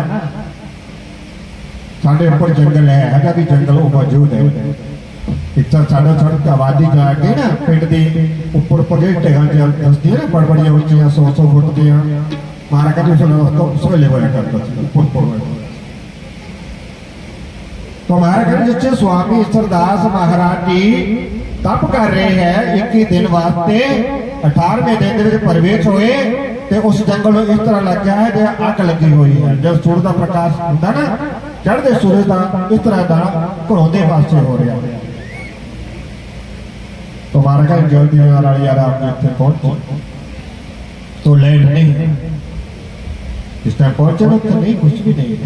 साढ़े ऊपर जंगल है, अगर भी जंगल मौजूद है। इतना साढ़े सड़क आबादी जाके ना पिंड के उपर उपर ढेगा दसदी है ना, बड़ बड़िया उच्चियां सौ सौ फुट दियां। महाराज कहते उस वेले होया करता। तो महाराज कहते जिससे स्वामी सरदास महाराज जी तप कर रहे हैं इक्की दिन वास्ते अठारहवें दिन के विच प्रवेश होए ते उस जंगल में इस तरह लग गया है जो अग लगी हुई है। जब सूरज का प्रकाश होता ना चढ़ते सूरज का इस तरह का घरों के पासे हो रहा है। तो हमारा घर जल्दी यार आप इतने पहुंचे तो लैंड नहीं, इस टाइम पहुंचे लोग तो नहीं, कुछ भी नहीं।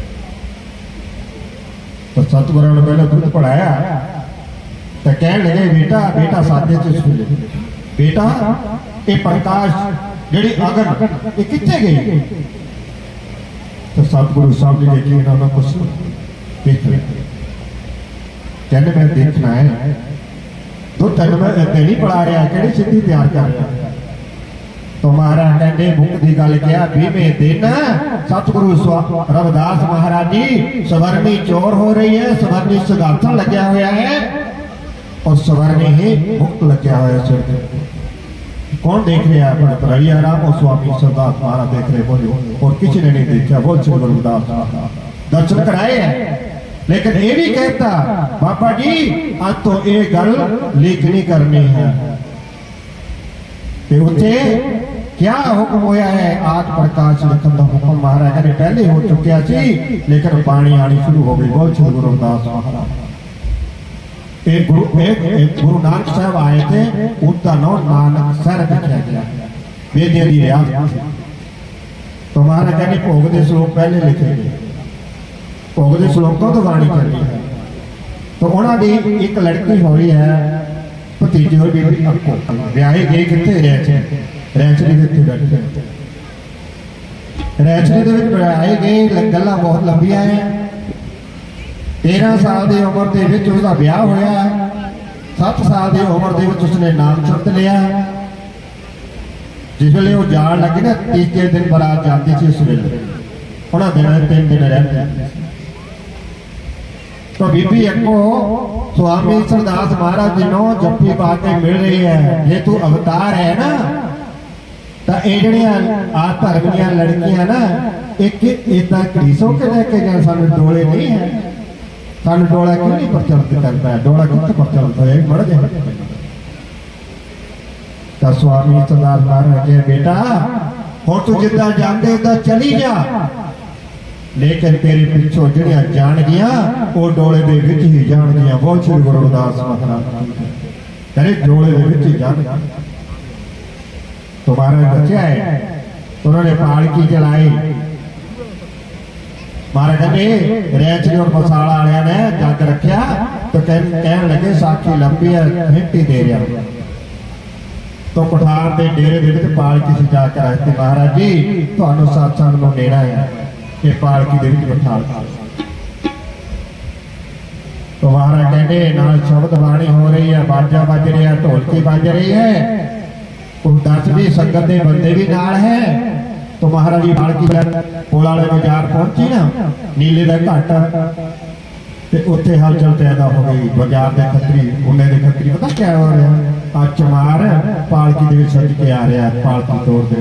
तो सतगुरु ने पहले दूध पढ़ाया तो कह लगे बेटा बेटा साधे से सुन ले बेटा ये प्रकाश जी अगन ये कितने गई। तो सतगुरु साहब ने देखी इन्होंने कुछ देख लिया, कहने मैं देखना है तो तेन मैं नहीं पढ़ा रहा कि सिद्धि तैयार कर रहा। तो महाराज कहते बुक की गल क्या बीवें दिन सतगुरु रविदास महाराज जी सवरनी चोर हो रही है, सवरनी सगाथन लग्या हुआ है और सवरनी ही मुक्त लग्या हुआ है। सिर कौन देख रहा है? पंडित रड़िया राम और स्वामी सरदास महाराज देख रहे बोले और किसी ने नहीं देखा। बोल श्री गुरु रविदास दर्शन कराए हैं, लेकिन ये भी कहता बाबा जी आज तो ये गल लेखनी करनी है। उसे क्या हुक्म होया है? आज प्रकाश लिखन का हुक्म महाराज ने पहले हो चुकिया सी, लेकिन पानी आनी शुरू हो गई। बोल श्री गुरु रविदास महाराज एक गुरु एक, एक गुरु नानक साहब आए थे, उनका नाम नानक सर लिखा गया वेदिया दी रियाज। तो महाराज कहने भोग के श्लोक पहले लिखे गए, भोग के श्लोकों तो बाणी करनी है। तो उन्होंने एक लड़की हो रही है भतीजे और बीबी अक्को ब्याहे गए कितने रैच रैचरी कितने बैठे रैचरी के ब्याहे गए। गल्लां बहुत लंबिया है। तेरह साल की उम्र के उसका ब्याह होया, सत्त साल की उम्र के उसने नाम चुक लिया। जिस वे वो जान लगे ना तीसरे दिन बारात जाती थी, उस वे उन्होंने दिन तीन दिन रहते। तो बीबी अक्को स्वामी सरदास महाराज जी नो जप्पी पा के मिल रही है, ये तू अवतार है ना। तो ये जड़िया आ धर्म दियां लड़कियां ना एक इदा घड़ीसो के लेके जाए, सानू डोले नहीं है, सानू डोला क्यों नहीं प्रचलित करता है? डोला कितने प्रचलित है बड़ा जाए। तो स्वामी सरदास महाराज कहे बेटा हो तू जिदा जाते उदा चली जा, लेकिन तेरे पिछों जड़ियां जान गया वो डोले दे विच ही जान गया। बोल श्री गुरु रविदास महाराज तेरे डोले दे विच ही जान गया। तो महाराज बच्चे आए, उन्होंने पालकी चलाई। महाराज कहते रैचरी और मसाला वाले ने जग रखा तो कह लगे साखी लंबी है हिंटी दे रहा। तो कुठार के डेरे दे पालकी सजा के रखते महाराज जी तुहानू सत्संग नूं नेड़ा है, ये पालकी दे विच बिठा। तो महाराज कहते नाल शब्द बाणी हो रही है, बाजा बज रही है, ढोलकी बज रही है, दस भी संगत के बंदे भी नाल है। तो महाराज जी पालकी पुल वाले बाजार पहुंची ना नीले का घट ते उत्थे हलचल पैदा हो गई। बाजार के खतरी उन्ने के खतरी पता क्या हो रहा, आ चमार पालकी दे विच सज के आ रहा है, पालकी तोड़ दे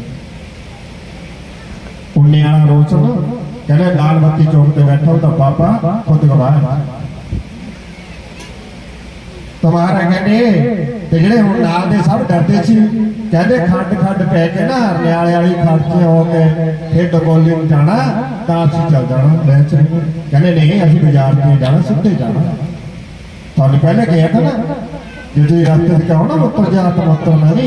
उन्ने वाला रोशन कहने लाल बत्ती चौक पे बैठा होता पापा खुद गवाह। तो महाराज कहते जेडे हुण नाल दे सब डरते सी, कहते खंड खंड पै के ना हरियाले वाली खंड से हो के फिर डकोली में जाना तो असीं चल जाना रैच। कहने नहीं असीं बाजार नहीं जाना, सीधे जाना। तुहानूं पहले कहा था ना जो तुसीं रास्ते से कहो ना मुत्तर जा तो मुत्तर नहीं।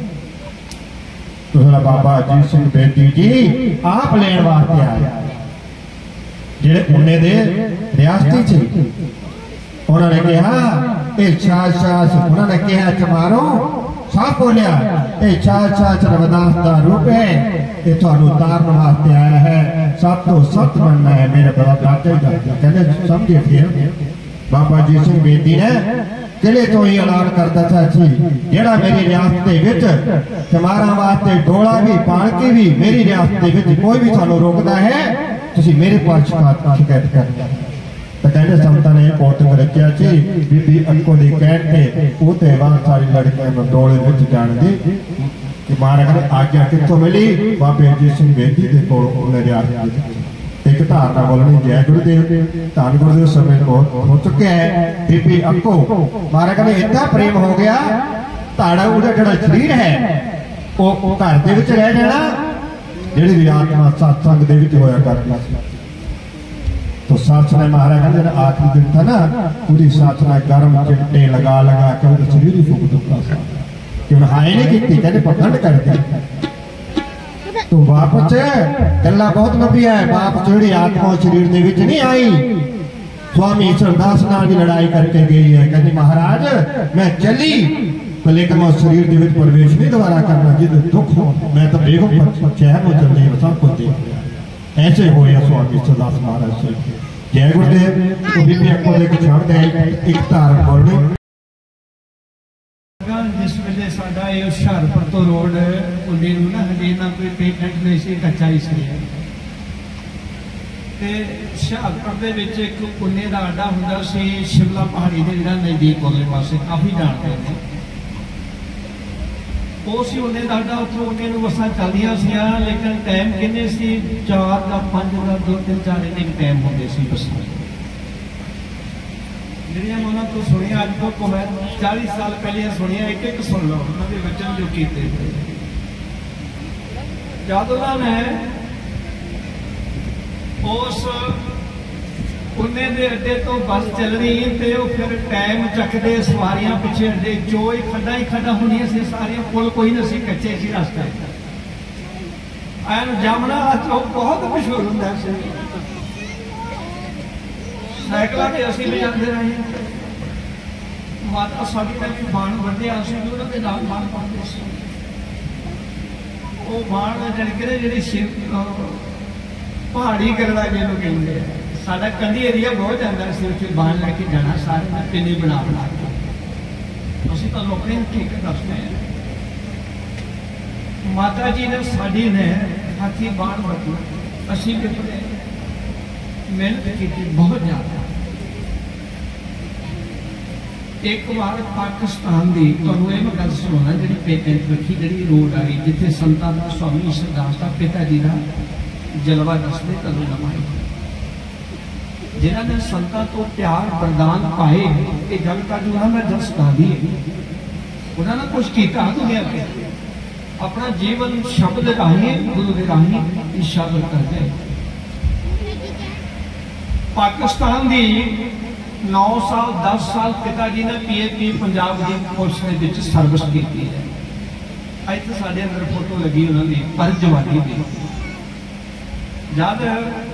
तो बाबा अजीत सिंह बेदी जी आप लेने वास्ते आए जेडे उन्ने दे रियासती सी। उन्होंने कहा शाह शाह उन्होंने कहा चमारो साफ बोलिया शाह शाह रविदास का रूप है, ये थानू उतारने वास्ते आया है, सब तो सत बनना है मेरे बड़ा दादा कहते समझे। फिर बाबा जी सिंह बेदी ने किले तो ही ऐलान करता था जी जेड़ा मेरी रियासत विच चमारा वास्ते डोला भी पालकी भी मेरी रियासत विच कोई भी थानू रोकता है तुसीं मेरे पास शिकायत कर। तो कहते संतां ने कौतुक रखिया सी बीबी अक्को दी कहते वो ते बाद सारी लड़कियां डोले विच जाण दी कि महाराज ने आज्ञा कित्थों मिली? बाबे अजीत सिंह बेदी दे कोल उन्हें रियासत ते ਇੱਕ ਧਾਰਨਾ ਬੋਲਣੀ ਜੈ ਗੁਰਦੇਵ। ਧੰਨ ਗੁਰਦੇਵ ਸਮੇਂ ਬਹੁਤ ਹੋ ਚੁੱਕਿਆ ਹੈ। ਬੀਬੀ ਅੱਕੋ ਮਹਾਰਾਜ ਕਹਿੰਦੇ ਇੰਨਾ ਪ੍ਰੇਮ ਹੋ ਗਿਆ, ਧਾੜਾ ਉਹਦਾ ਜਿਹੜਾ ਸਰੀਰ ਹੈ ਉਹ ਘਰ ਦੇ ਵਿੱਚ ਰਹਿ ਜਾਣਾ, ਜਿਹੜੀ ਵੀ ਆਤਮਾ ਸਤਸੰਗ ਦੇ ਵਿੱਚ ਹੋਇਆ ਕਰਦੀ ਸੀ। तो साधना महाराज कहते आखिरी दिन था ना, पूरी साधना गर्म चिमटे लगा लगा के वो शरीर ही फूक दुखता था कि उन्हें हाय नहीं की, कहते पखंड कर दी। तो वापस गल्ला बहुत लंबी है, वापस जोड़ी आत्मा शरीर दे विच नहीं आई। स्वामी ईश्वरदास नाल भी लड़ाई करके गई है, कहती महाराज मैं चली लेकिन मैं शरीर दे विच प्रवेश नहीं दोबारा करना, जिद दुख हो मैं तो बेगम चैन हो चलनी सब कुछ देख। ऐसे हो स्वामी ईश्वरदास महाराज से जय गुरुदेव। तो बीबी अक्को दे छड़ दे एक धारण बोलनी। जिस वेले साडा ये हुशियारपुर तो रोड उन्हें ना हजे ना कोई पेटेंट नहीं सी, कच्चा ही सी। ते हुशियारपुर दे विच एक उन्ने दा अड्डा हुंदा सी शिमला पहाड़ी दे जिहड़ा नजदीक वाले पासे, काफी जानते हैं। उस उन्ने का अड्डा उत्थों उन्ने नूं बसां चलदियां सीआं, लेकिन टाइम किन्ने सी चार का पांच का दो तीन चार इन्ने टाइम होंदे सी बसां ਜਿਹੜੀਆਂ ਮੈਂ ਉਹਨਾਂ ਤੋਂ ਸੁਣੀਆਂ। ਅੱਜ ਤੋਂ ਮੈਂ चालीस साल पहले सुनिया, एक एक सुन लो उन्होंने वचन जो कीते। जद उन्होंने उस उन्ने दे अड्डे तो बस चलनी ते वो फिर टाइम चकदे सवारियां पिछे अड्डे जो ही खड्डा ही खड्डा होंदियां सी सारियां, पुल कोई ना सी, कच्चे सी रास्ते। एन जामना चौक बहुत मशहूर हुंदा सी, साइकिल ते असीं भी जांदे रहे। माता साडी ने भी बाण वंडिया सी, उन्हां दे नाल बाण पाउंदे सी। वो बाण जाणी कि जिहड़ी शिव पहाड़ी करड़ा जिहनूं कहंदे आ, साडा कंढी एरिया बहुत जाता है, उत्थे बाण लैके जाना सारे पिन्नी बना बना के। असीं तां लोकां नूं ठीक दसदे हैं। माता जी ने साडी ने हाथी बाण वरतना, असीं भी मेहनत की बहुत ज़्यादा। एक बार पाकिस्तान की तुहानूं इह मैं गल सुणाना, जिहड़ी पेटेंट रखी जिहड़ी रोड आई जिथे संतां दा स्वामी ईश्वरदास दा पिता जी का जलवा दसदे कदों लगा, जिन्होंने संतां तो प्यार वरदान पाए, ये गल का जो उन्होंने दस दा दी उन्होंने कुछ किया दुनिया के अपना जीवन शब्द राही गुरु के राही इशारा कर दे। पाकिस्तान की नौ साल दस साल पिताजी ने पी एच पी पंजाब की पुलिस के सर्विस की है। अज तो साढ़े अंदर फोटो लगी उन्होंने पर जवानी की। जब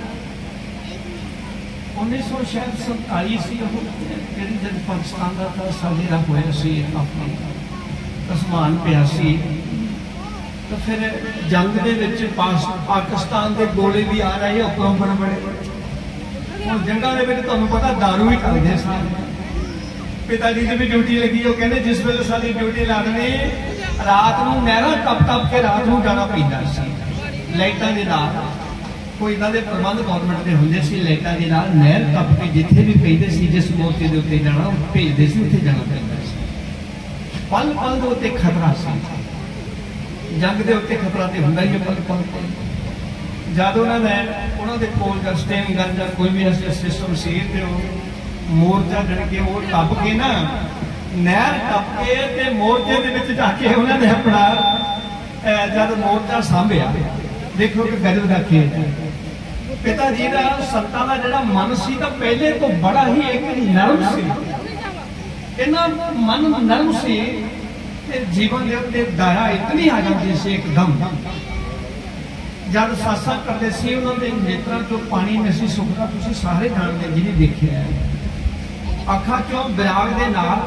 उन्नीस सौ शायद संताली से जब पाकिस्तान का था साझेरा होया सी, अपनी आसमान पिया सी, तो फिर जंग के विच पाकिस्तान के गोले भी आ रहे उपरों बड़े बड़े। और जंगा के विच तुहानूं पता दारू भी चलदे सन। पिताजी की भी ड्यूटी लगी, वो कहते जिस वेले साडी ड्यूटी लगनी रात नूं नहरां टप टप के रात नूं जाना पैंदा सी, लाइटां दे नाल कोई इन्हां दे प्रबंध गौरमेंट दे हुंदे सी, लाइटां दे नाल नहर टप के जिथे भी कहिंदे सी जिस मोर्चे दे उत्ते जाना भेजदे सी, उत्थे जाना पैंदा सी। पल पल दे उत्ते खतरा सी, जंग के उत्ते खतरा तो होंदा ही है पल पल पल। जब उन्होंने उन्होंने कोल स्टेन गन या कोई भी ऐसे सिस्टम से मोर्चा जन के वो टप के ना नहर टप के ते मोर्चे के विच जाके उन्होंने अपना जब मोर्चा सांभिया, देखो कि गजब का खेल है। पिता जी का संतां का जिहड़ा मन सी तां पहले तो बड़ा ही एक नरम सी, इन्ना मन नरम सी, जीवन के उत्ते दया इतनी आ जाती सी एकदम। जब सत्संग करते सी उन्होंने नेत्रों चो पानी नहीं सी सुकदा, तुसीं सारे जानते जिन्हें देखे है। अखा चो विराग के नाल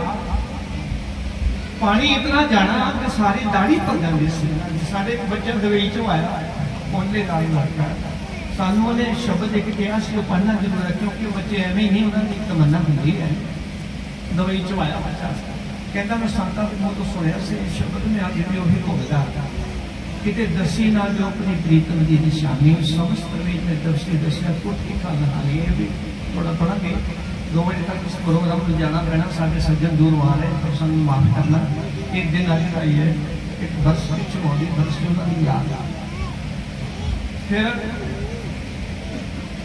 पानी इतना जाना कि सारी दाढ़ी भर जाती सी। साडे बच्चा दुबई चो आया, ओनले दाढ़ी लग सानू उन्हें शब्द एक कहा सी पढ़ना जरूर है, क्योंकि बच्चे एवं ही नहीं, उन्होंने तमन्ना होंगी है। दुबई चो आया बच्चा कहता मैं संतां दे मूँह तो सुनिया से शब्द में आज भी उही भुगदा किते दसी ना जो अपनी प्रीतम की निशानी समस्त प्रवीण ने दसी दसिया कुछ की खा लगा ली। ये भी थोड़ा थोड़ा भी दो बजे तक इस प्रोग्राम में जाना पैना, साढ़े सज्जन दूर आ रहे तो सू माफ करना। एक दिन आज आई है एक बस पिछड़ी बस उन्होंने याद आ फिर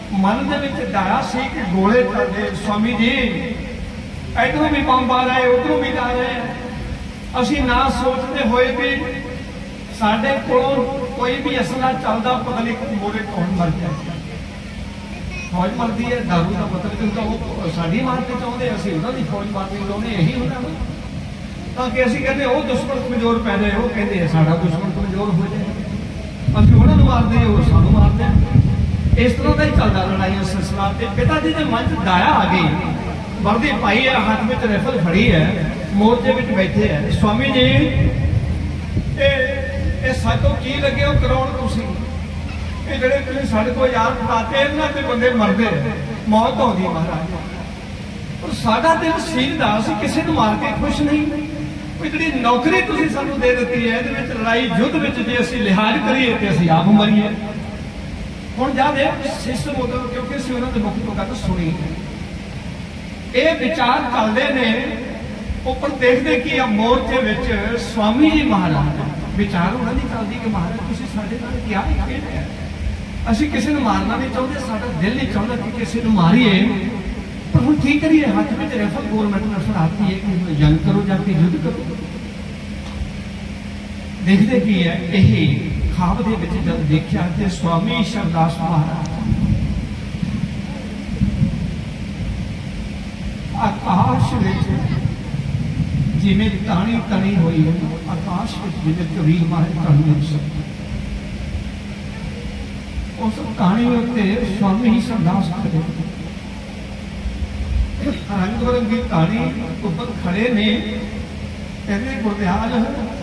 ਮਨ ਦੇ ਵਿੱਚ ਦਾਇਆ ਸੀ ਕਿ ਗੋਲੇ ਚੱਲਦੇ स्वामी जी इधरों भी बम आ रहे उधरों भी जा रहे हैं ਅਸੀਂ ਨਾ ਸੋਚਦੇ ਹੋਏ ਵੀ ਸਾਡੇ ਕੋਲ ਕੋਈ ਵੀ ਅਸਲਾ ਚੱਲਦਾ ਪਤਾ ਨਹੀਂ ਮੋਰੇ ਕੌਣ ਮਰ ਜਾਏ ਫੌਜ ਮਰਦੀ ਹੈ ਦਾਰੂ ਦਾ ਮਤਲਬ ਹੁੰਦਾ ਉਹ ਸਾਡੀ ਮਾਰਦੇ ਚਾਹੁੰਦੇ ਅਸੀਂ ਉਹਨਾਂ ਦੀ ਫੌਜ ਮਾਰਨੀ ਚਾਹੁੰਦੇ ਇਹੀ ਹੁੰਦਾ ਨਾ ਤਾਂ ਕਿ ਅਸੀਂ ਕਹਿੰਦੇ ਉਹ ਦੁਸ਼ਮਣ ਕਮਜ਼ੋਰ ਪੈ ਜਾਏ ਉਹ ਕਹਿੰਦੇ ਸਾਡਾ ਦੁਸ਼ਮਣ ਕਮਜ਼ੋਰ ਹੋ ਜਾਏ ਅਸੀਂ ਉਹਨਾਂ ਨੂੰ ਮਾਰਦੇ ਉਹ ਸਾਨੂੰ ਮਾਰਦੇ ਇਸ ਤਰ੍ਹਾਂ ਦਾ ਹੀ ਚੱਲਦਾ ਲੜਾਈਆਂ ਸਿਲਸਿਲਾ ਤੇ ਪਿਤਾ ਜੀ ਦੇ ਮਨ 'ਚ ਦਾਇਆ ਆ ਗਈ ਵਰਦੀ ਪਾਈ ਹੈ ਹੱਥ ਵਿੱਚ ਰਾਈਫਲ ਫੜੀ ਹੈ ਮੋਰਚੇ ਵਿੱਚ ਬੈਠੇ ਹੈ स्वामी जी ਇਹ ਇਹ ਸਾਤੋਂ ਕੀ ਲੱਗੇ ਉਹ ਕਰਾਉਣ ਤੁਸੀਂ ਇਹ ਜਿਹੜੇ ਤੁਸੀਂ ਸਾਡੇ ਕੋਲ ਯਾਰ ਪਤਾਤੇ ਇਹਨਾਂ ਦੇ ਬੰਦੇ ਮਰਦੇ ਮੌਤ ਆਉਂਦੀ ਮਹਾਰਾਜ ਪਰ ਸਾਡਾ ਦਿਲ ਸੀਲਦਾ ਅਸੀਂ ਕਿਸੇ ਨੂੰ ਮਾਰ ਕੇ ਖੁਸ਼ ਨਹੀਂ ਉਹ ਜਿਹੜੀ ਨੌਕਰੀ ਤੁਸੀਂ ਸਾਨੂੰ ਦੇ ਦਿੱਤੀ ਹੈ ਇਹਦੇ ਵਿੱਚ ਲੜਾਈ ਯੁੱਧ ਵਿੱਚ ਜੇ ਅਸੀਂ ਲਿਹਾਜ਼ ਕਰੀਏ ਤੇ ਅਸੀਂ ਆਪ ਮਰੀਏ ਹੁਣ ਜਾਦੇ ਸਿਸਟਮ ਉਦੋਂ ਕਿਉਂਕਿ ਅਸੀਂ ਉਹਨਾਂ ਦੇ ਮੁਖ ਤੋਂ ਗੱਲ ਸੁਣੀ ਇਹ ਵਿਚਾਰ ਚੱਲਦੇ ਨੇ ਉੱਪਰ ਦੇਖਦੇ ਕਿ ਆ ਮੋਰਚੇ ਵਿੱਚ स्वामी जी महाराज ਵਿਚਾਰ ਉਹਨਾਂ ਦੀ ਚੱਲਦੀ ਕਿ ਮਹਾਰਾਜ ਤੁਸੀਂ ਸਾਡੇ ਨਾਲ ਕੀ ਆਏ ਅਸੀਂ ਕਿਸੇ ਨੂੰ ਮਾਰਨਾ ਨਹੀਂ ਚਾਹੁੰਦੇ ਸਾਡਾ ਦਿਲ ਨਹੀਂ ਚਾਹੁੰਦਾ ਕਿ ਕਿਸੇ ਨੂੰ ਮਾਰੀਏ ਪਰ ਹੁਣ ਕੀ ਕਰੀਏ ਹੱਥ ਵਿੱਚ ਰਾਈਫਲ ਗਵਰਨਮੈਂਟ ਨੇ ਫੜਾਤੀ ਹੈ ਕਿ ਜੰਗ ਕਰੋ ਜਾ ਕੇ ਯੁੱਧ ਕਰੋ ਦੇਖਦੇ ਕੀ ਹੈ ਇਹ ਖਾਬ ਦੇ ਵਿੱਚ ਜਦ ਦੇਖਿਆ ਤੇ स्वामी ईश्वरदास महाराज आकाश जिमें तानी तनी हुई है आकाश जिमें कबीर महाराज कहानी लिख सकते उस कहानी उत्ते स्वामी ईश्वरदास खड़े रंग बिरंगी कहानी ऊपर खड़े ने कहते गुरदयाल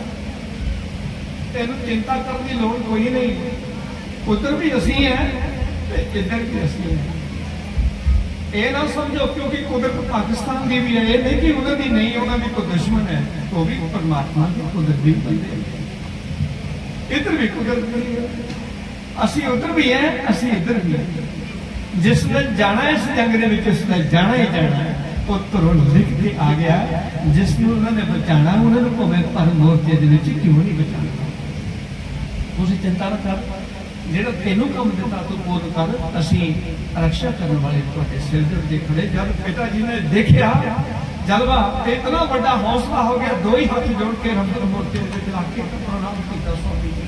तेन चिंता करने की लोड़ कोई नहीं उधर भी असी है इधर भी असी है ये ना समझो क्योंकि कुदरत पाकिस्तान की भी है ये नहीं कि उन्होंने नहीं उन्होंने कोई दुश्मन है तो भी परमात्मा की कुदरत भी बंदे इधर भी कुदरत नहीं है असी उधर भी है असी इधर भी है जिसने जाना इस जंग के विच उसने जाना ही जाना है पुत्र लिख के आ गया जिसने उन्होंने बचाना उन्होंने भावें पर मोर्चे के विच क्यों नहीं बचाना तुसीं चिंता न कर ਜਿਹੜਾ ਤੈਨੂੰ ਕੰਮ ਦਿੱਤਾ ਤੂੰ ਪੂਰਨ ਕਰ ਅਸੀਂ ਰੱਖਿਆ ਕਰਨ ਵਾਲੇ ਤੁਹਾਡੇ ਸਿਰ ਦੇ ਉੱਤੇ ਖੜੇ ਜਦ ਪਿਤਾ ਜੀ ਨੇ ਦੇਖਿਆ ਜਲਵਾ ਤੇ ਇਤਨਾ ਵੱਡਾ ਹੌਸਲਾ ਹੋ ਗਿਆ ਦੋ ਹੀ ਹੱਥ ਜੋੜ ਕੇ ਰੰਦਰ ਮੋਰਚੇ ਦੇ ਵਿੱਚ ਲਾ ਕੇ ਪ੍ਰਣਾਮ ਕੀਤਾ स्वामी जी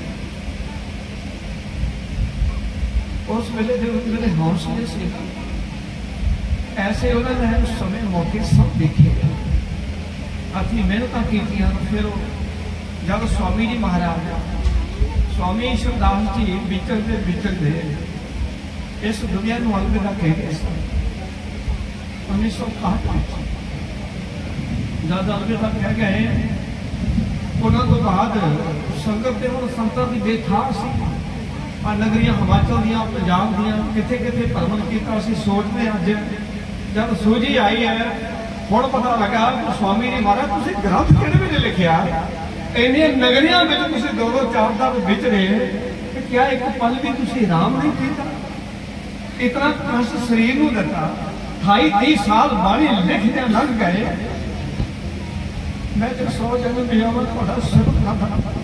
ਉਸ ਵੇਲੇ ਦੇ ਜਿਹੜੇ ਹੌਸਲੇ ਸੀ ਐਸੇ ਉਹਨਾਂ ਨੇ ਉਸ ਸਮੇਂ ਮੌਕੇ ਸਭ ਦੇਖੇ ਅਸੀਂ ਮਿਹਨਤਾਂ ਕੀਤੀਆਂ ਫਿਰ ਜਦ स्वामी जी महाराज स्वामी ईश्वरदास जी विचरते विचरते इस दुनिया को अलविदा कह गए उन्नीस सौ इकहठ जब अलविदा कह गए उन्होंने बाद संगत के हम संतां की बेथार सी आ नगरियां हिमाचल दियां पंजाब दियां किथे किथे भ्रमण किया सोचते अज जब सूझी आई है हुण पता लगा स्वामी जी महाराज तुसीं ग्रंथ किहड़े वेले लिखिया इन्नियां नगरियां में तुसीं दो दो चार चार विचरे क्या एक पल भी तुसीं आराम नहीं कीता इतना कष्ट शरीर नूं दिता अठाई तीस साल बाणी लिखदे लग गए मैं जब सौ जन्म मिला मैं तुहाडा सिर ना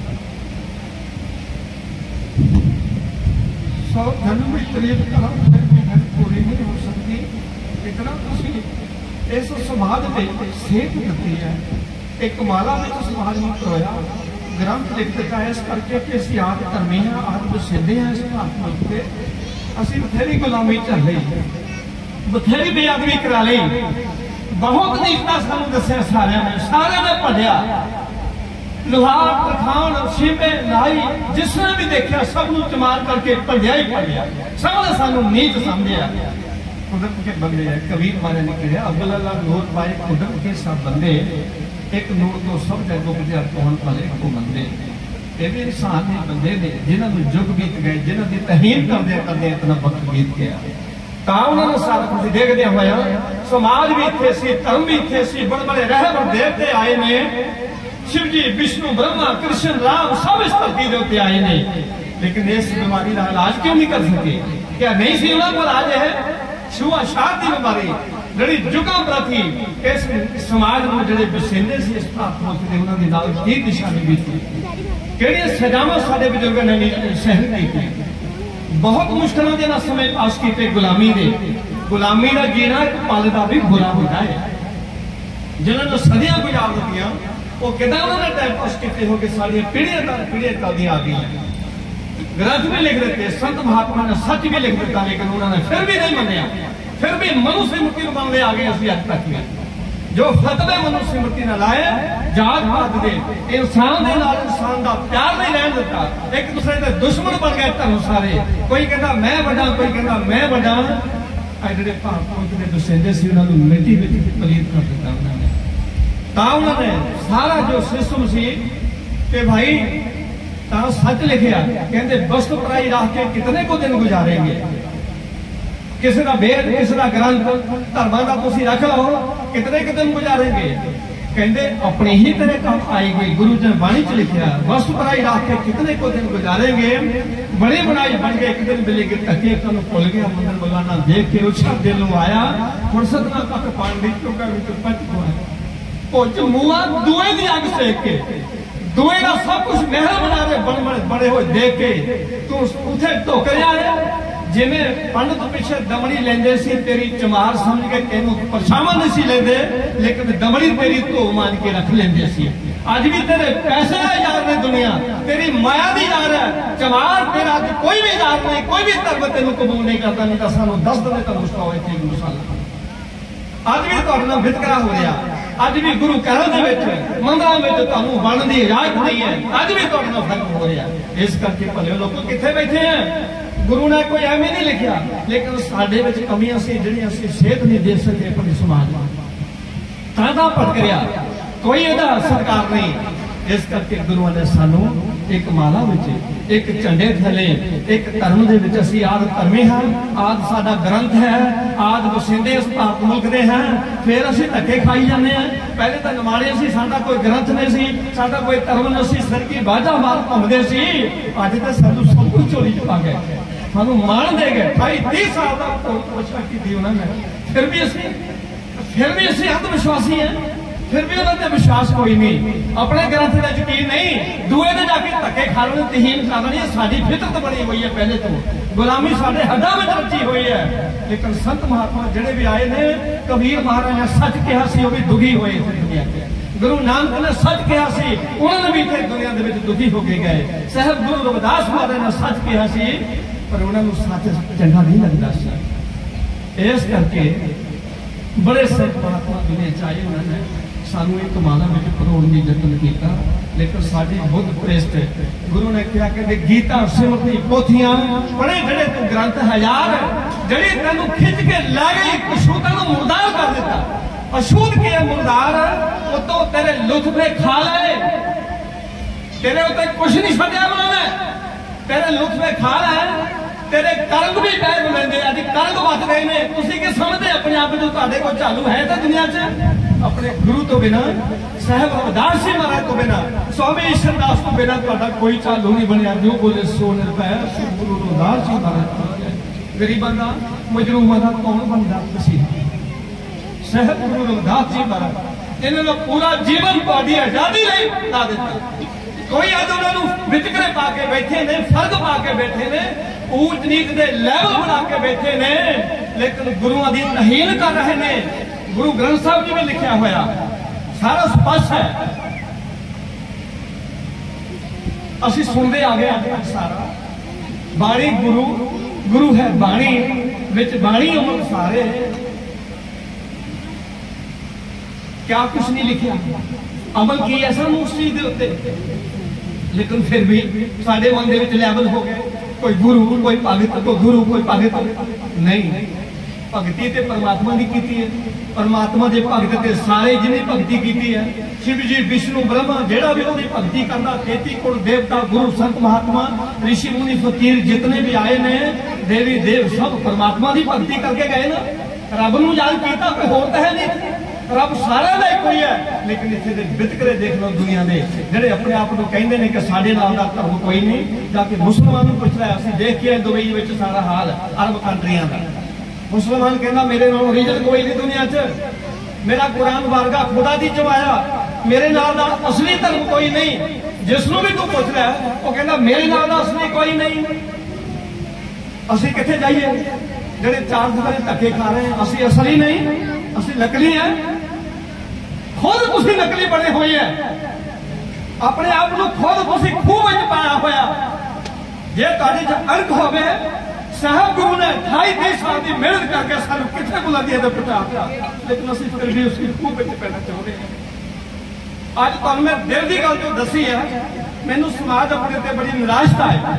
सौ जन्म में तरीफ करा फिर भी मैं पूरी नहीं हो सकती इतना तुसीं इस समाज में सेहत दिती है एक माला में समाज में करोया ग्रंथ लिख दिता है इस करके कि असीं आद धर्मी हाँ आद बसिंदे हैं इस भारत में असीं बथेरी गुलामी झल ली बथेरी बेअदबी करा ली बहुत नीता सानू दस्सिया सारियां ने सारियां ने भलिया लोहार तरखान शिवे नाई जिसने भी देखा सब नूं चमार करके भलिया ही भलिया सब ने सानू नीच समझिया कुदरत के बंदे है कबीर माने ने कहा अब्दुल अल्लाह नूर पाए कुदरत के सब बंदे एक नूर तो सब जगों के कौन भले को बंदे ये भी इंसान ने बंदे ने जिन्होंने युग बीत गए जिन्होंने तहीन करदे करदे इतना वक्त बीत गया तां उन्होंने सारा कुछ देखदे होया समाज भी इत्थे सी धर्म भी इत्थे सी बड़े बड़े रहबर देवते आए ने शिव जी विष्णु ब्रह्मा कृष्ण राम सब इस धरती के उत्ते आए ने लेकिन इस बीमारी का इलाज क्यों नहीं कर सके क्या नहीं सी उन्होंने को इलाज है छुआ शाह की बीमारी ਜਿਹੜੀ ਜੁਗਾਂ ਪ੍ਰਤੀ ਇਸ ਸਮਾਜ ਨੂੰ ਜਿਹੜੇ ਬਸਿੰਦੇ ਸੀ ਇਸ ਭਾਰਤ ਦੇ ਉਹਨਾਂ ਦੇ ਨਾਲ ਕੀ ਦਿਸ਼ਾ ਨਹੀਂ ਬੀਤੀ ਕਿਹੜੀਆਂ ਸਜ਼ਾਵਾਂ ਸਾਡੇ ਬਜ਼ੁਰਗਾਂ ਨੇ ਸਹਿਣ ਕੀਤੀਆਂ बहुत मुश्किलों के नाल समय पास किए गुलामी दे गुलामी का जीना एक पल का भी बुरा होता है जिन्होंने सदियां गुजार दियां वो कितना उन्होंने टाइम पास किए हो कि सारियां पीढ़ियां दर पीढ़ियां चलदियां आ गई ग्रंथ भी लिख देते संत महात्मा ने सच भी लिख दिता लेकिन उन्होंने फिर भी नहीं मनिया फिर भी मनुष्य मुक्ति बनते आ गए असं अज तक भी जो फतवे मनुष्य मुक्ति ने लाए जात पात दे इंसान दे नाल इंसान दा प्यार नहीं रहन दिता एक दूसरे के दुश्मन बन गए धर्म सारे कोई कहता मैं बड़ा कोई कहता मैं बड़ा आ जेडे भावपुरख दे दुसंदे सी उन्हां नूं मिट्टी विच पलीत कर दिता उन्होंने तां उन्होंने सारा जो सिस्टम सी कि भाई तां सच लिखिया कहंदे वस्त पराई रख के कितने को दिन गुजारेंगे किसी का वेद किसी का ग्रंथ धर्मां दा तुसीं रख लो कितने कि दिन गुजारेंगे कहते अपने ही तरह काम आएगी गुरु जी ने बाणी च लिखा वस्त पराई रख के कितने को दिन गुजारेंगे बड़े बनाई बन गए एक दिन मिलेगी तके तुम भुल गया मंदिर बगाना देख के उछा दिल आया फुरसत ना कख पानी चुका पच भुज मुआ दुए की अग सेक के दुए का सब कुछ महल बना रहे बन बड़े बड़े हुए देख के तू उथे धोक रहा है जिमें पंडित पिछे दमड़ी लेंदे सी तेरी चमार समझ के तेनू परछावां नहीं सी लेंदे लेकिन दमड़ी तेरी धो मान के रख लेंदे सी अज भी तेरे पैसे का यार ने दुनिया तेरी माया दी यार है चमार तेरा कोई भी यार नहीं कोई भी धर्म तेनू कबूल नहीं करता नहीं तो सानू दस दिन तो मुश्किल होए थे गुरु साहब अज भी तुहाडे नाल वितकरा हो रहा अज भी गुरु घरों दे विच मंदिरां विच तुहानू बनण दी इजाजत नहीं है अज भी तुहाडे नाल फर्क हो रहा इस करके भले लोग कित्थे बैठे हैं गुरु ने कोई एवं नहीं लिखा लेकिन साडे विच कमियां सी जिहड़ियां असीं सेहत नहीं दे सके अपने समाज में तां भटक रहा कोई इहदा सरकार नहीं इस करके गुरुआं ने सानू एक माला विच एक झंडे थले एक धर्म दे विच असीं आद धर्मी हां आद साडा ग्रंथ है आद वसिंदे इस भारत मुल्क दे हैं फिर असीं धक्के खाई जाने हैं पहले तो नमाड़े सी साडा कोई ग्रंथ नहीं सी साडा कोई धर्म नहीं सी सिर की बाजा मार घूमदे सी अज तो सानू सब कुछ चोरी च पा गए सानू मान दे गए अठाई तीस साल का तपस्या की उन्होंने फिर भी असीं फिर भी असीं अंधविश्वासी हैं फिर भी उन्होंने विश्वास कोई नहीं अपने ग्रंथ का यकीन नहीं दुए ने जाके धक्के खा लेने तहीन कर लेनी साडी फितरत बनी हुई है पहले तो गुलामी साडे हड्डां में रची हुई है लेकिन संत महात्मा जिहड़े भी आए ने कबीर महाराज ने सच कहा सी वो भी दुखी हुए इस दुनिया के गुरु नानक ने सच कहा सी उन्होंने भी इस दुनिया के विच दुखी होके गए साहब गुरु रविदास महाराज ने सच कहा सी पर उन्होंने सच चंगा नहीं लगता सी इस करके बड़े संत महात्मा दुनिया च आए उन्होंने सानू एक माला में परोण की यत्न किया लेकिन साडी बुद्ध प्रेस्ट गुरु ने क्या कहते गीता सिमरती पोथियां बड़े जड़े तू ग्रंथ हजार जड़ी तेनू खिंच के लै गई अछूत मुर्दार कर दिता अछूत के मुर्दार उतो तेरे लुत्फ खा ले तेरे उत्ते कुछ नहीं छड्या उन्होंने तेरे लुत्फ खा ले तेरे करंग भी पैर बुलेंदे अज करंग बच गए ने तुसीं की समझदे अपने आप जो तुहाडे कोल चालू है तो दुनिया च अपने गुरु तो बिना साहब रविदास जी महाराज तो बिना स्वामी ईश्वर दास तो बिना तुहाडा कोई चालू नहीं बनया जो बोले सो निर्भय गुरु रविदास जी महाराज गरीबां दा मजलूमां दा कौन बनदा तुसीं साहब गुरु रविदास जी महाराज इन्होंने पूरा जीवन तुहाडी आजादी लई ला दिता कोई अज उन्होंने वितकरे पा के बैठे ने फर्क पा के बैठे ने ऊंच नीच के लैवल बना के बैठे ने लेकिन गुरुआं दी तहीन कर रहे ने गुरु ग्रंथ साहब जी में लिखा होया सारा स्पष्ट है असीं सुनते आ गए अज तक सारा बाणी गुरु गुरु है बाणी विच बाणी अमल सारे क्या कुछ नहीं लिखा अमल की ऐसा उस चीज के उत्ते लेकिन फिर भी साडे मन दे विच लैवल हो गए कोई गुरु कोई भगत कोई गुरु कोई भगत नहीं भगती ते परमात्मा की कीती है परमात्मा के भगत ते सारे जिन्हें भगती की है शिव जी विष्णु ब्रह्मा जेड़ा भी उहदी भगती करता तेती कुल देवता गुरु संत महात्मा ऋषि मुनि फकीर जितने भी आए ने देवी देव सब परमात्मा की भगती करके गए ना रब नूं याद कीता कोई होर तां है नहीं रब सारे का एक ही है लेकिन इतने वितकरे देख लो दुनिया के जेडे अपने आप को कहते हैं कि साडे नाल दा धर्म कोई नहीं जाके मुसलमान पूछ रहा असीं देख के दुबई में सारा हाल अरब कंट्रियां का मुसलमान कहना मेरे नाल रीजन कोई नहीं दुनिया च मेरा कुरान वारगा खुदा दी जमाया मेरे नाल दा असली धर्म कोई नहीं जिसनों भी तू पूछ रहा है वो कहना मेरे नाल दा असली कोई नहीं ਅਸੀਂ ਕਿੱਥੇ ਜਾਈਏ? ਜਿਹੜੇ ਚਾਰ ਦਿਨ ਧੱਕੇ ਖਾ ਰਹੇ ਹਾਂ, ਅਸੀਂ ਅਸਲੀ ਨਹੀਂ, ਅਸੀਂ ਨਕਲੀ ਹਾਂ। ਖੁਦ ਤੁਸੀਂ ਨਕਲੀ ਬਣੇ ਹੋਏ ਆ, ਆਪਣੇ ਆਪ ਨੂੰ ਖੁਦ ਤੁਸੀਂ ਖੂਹ ਵਿੱਚ ਪਾਇਆ ਹੋਇਆ। ਜੇ ਤੁਹਾਡੇ ਚ ਅਣਖ ਹੋਵੇ, ਸਾਹਿਬ ਗੁਰੂ ਨੇ ਅਠਾਈ ਤੀਹ ਸਾਲ ਦੀ ਮਿਹਨਤ ਕਰਕੇ ਸਾਨੂੰ ਕਿੱਥੇ ਬੁਲੰਦੀਆਂ ਤੇ ਪਹੁੰਚਾਇਆ, ਲੇਕਿਨ ਅਸੀਂ ਫਿਰ ਵੀ ਉਸ ਖੂਹ ਵਿੱਚ ਪੈਣਾ ਚਾਹੁੰਦੇ ਹਾਂ। ਅੱਜ ਤੁਹਾਨੂੰ ਮੈਂ ਦਿਲ ਦੀ ਗੱਲ ਜੋ ਦੱਸੀ ਹੈ, ਮੈਨੂੰ ਸਮਾਜ ਆਪਣੇ ਤੇ ਬੜੀ ਨਿਰਾਸ਼ਤਾ ਹੈ।